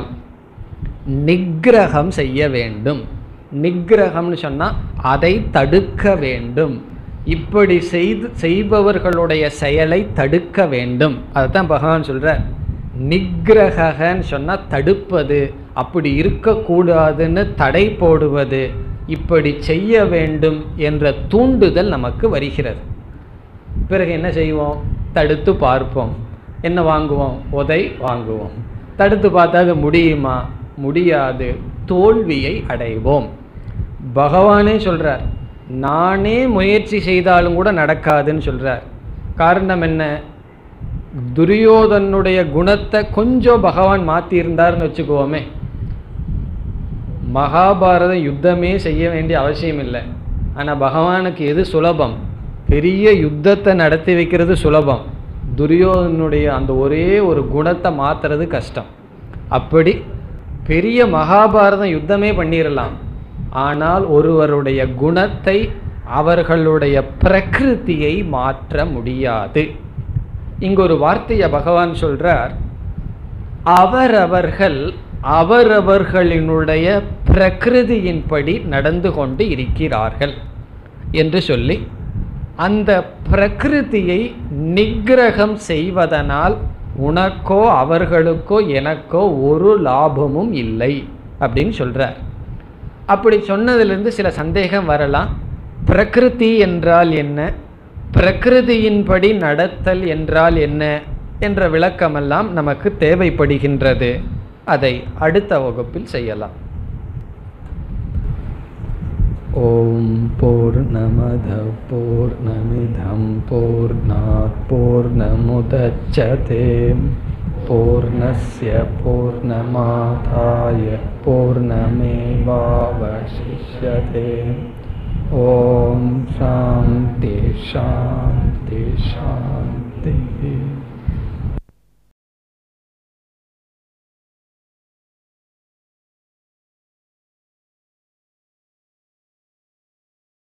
S1: நிக்கிரகம் செய்ய வேண்டும். நிக்கிரகம்னு சொன்னால் அதை தடுக்க வேண்டும். இப்படி செய்பவர்களுடைய செயலை தடுக்க வேண்டும். அதைத்தான் பகவான் சொல்கிறார். நிக்கிரகன்னு சொன்னால் தடுப்பது, அப்படி இருக்கக்கூடாதுன்னு தடை போடுவது, இப்படி செய்ய வேண்டும் என்ற தூண்டுதல் நமக்கு வருகிறது. பிறகு என்ன செய்வோம்? தடுத்து பார்ப்போம். என்ன வாங்குவோம்? உதை வாங்குவோம். தடுத்து பார்த்தா அது முடியுமா? முடியாது. தோல்வியை அடைவோம். பகவானே சொல்கிறார், நானே முயற்சி செய்தாலும் கூட நடக்காதுன்னு சொல்கிறார். காரணம் என்ன? துரியோதனுடைய குணத்தை கொஞ்சம் பகவான் மாற்றியிருந்தார்னு வச்சுக்குவோமே, மகாபாரத யுத்தமே செய்ய வேண்டிய அவசியம் இல்லை. ஆனால் பகவானுக்கு எது சுலபம்? பெரிய யுத்தத்தை நடத்தி வைக்கிறது சுலபம். துரியோதனுடைய அந்த ஒரே ஒரு குணத்தை மாற்றுறது கஷ்டம். அப்படி பெரிய மகாபாரதம் யுத்தமே பண்ணிடலாம். ஆனால் ஒருவருடைய குணத்தை, அவர்களுடைய பிரகிருதியை மாற்ற முடியாது. இங்கு ஒரு வார்த்தையை பகவான் சொல்றார், அவரவர்கள் அவரவர்களினுடைய பிரகிருதியின்படி நடந்து கொண்டு இருக்கிறார்கள் என்று சொல்லி, அந்த பிரகிருதியை நிக்கிரகம் செய்வதனால் உனக்கோ அவர்களுக்கோ எனக்கோ ஒரு லாபமும் இல்லை அப்படின்னு சொல்றார். அப்படி சொன்னதிலிருந்து சில சந்தேகம் வரலாம். பிரகிருதி என்றால் என்ன, பிரகிருதியின்படி நடத்தல் என்றால் என்ன என்ற விளக்கமெல்லாம் நமக்கு தேவைப்படுகின்றது. அதை அடுத்த வகுப்பில் செய்யலாம். ஓம் பூர்ணமத பூர்ணமிதம் பூர்ணாத் பூர்ணமுதச்யதே பூர்ணஸ்ய பூர்ணமாதாய பூர்ணமேவாவசிஷ்யதே. ஓம் சாந்தி சாந்தி சாந்தி.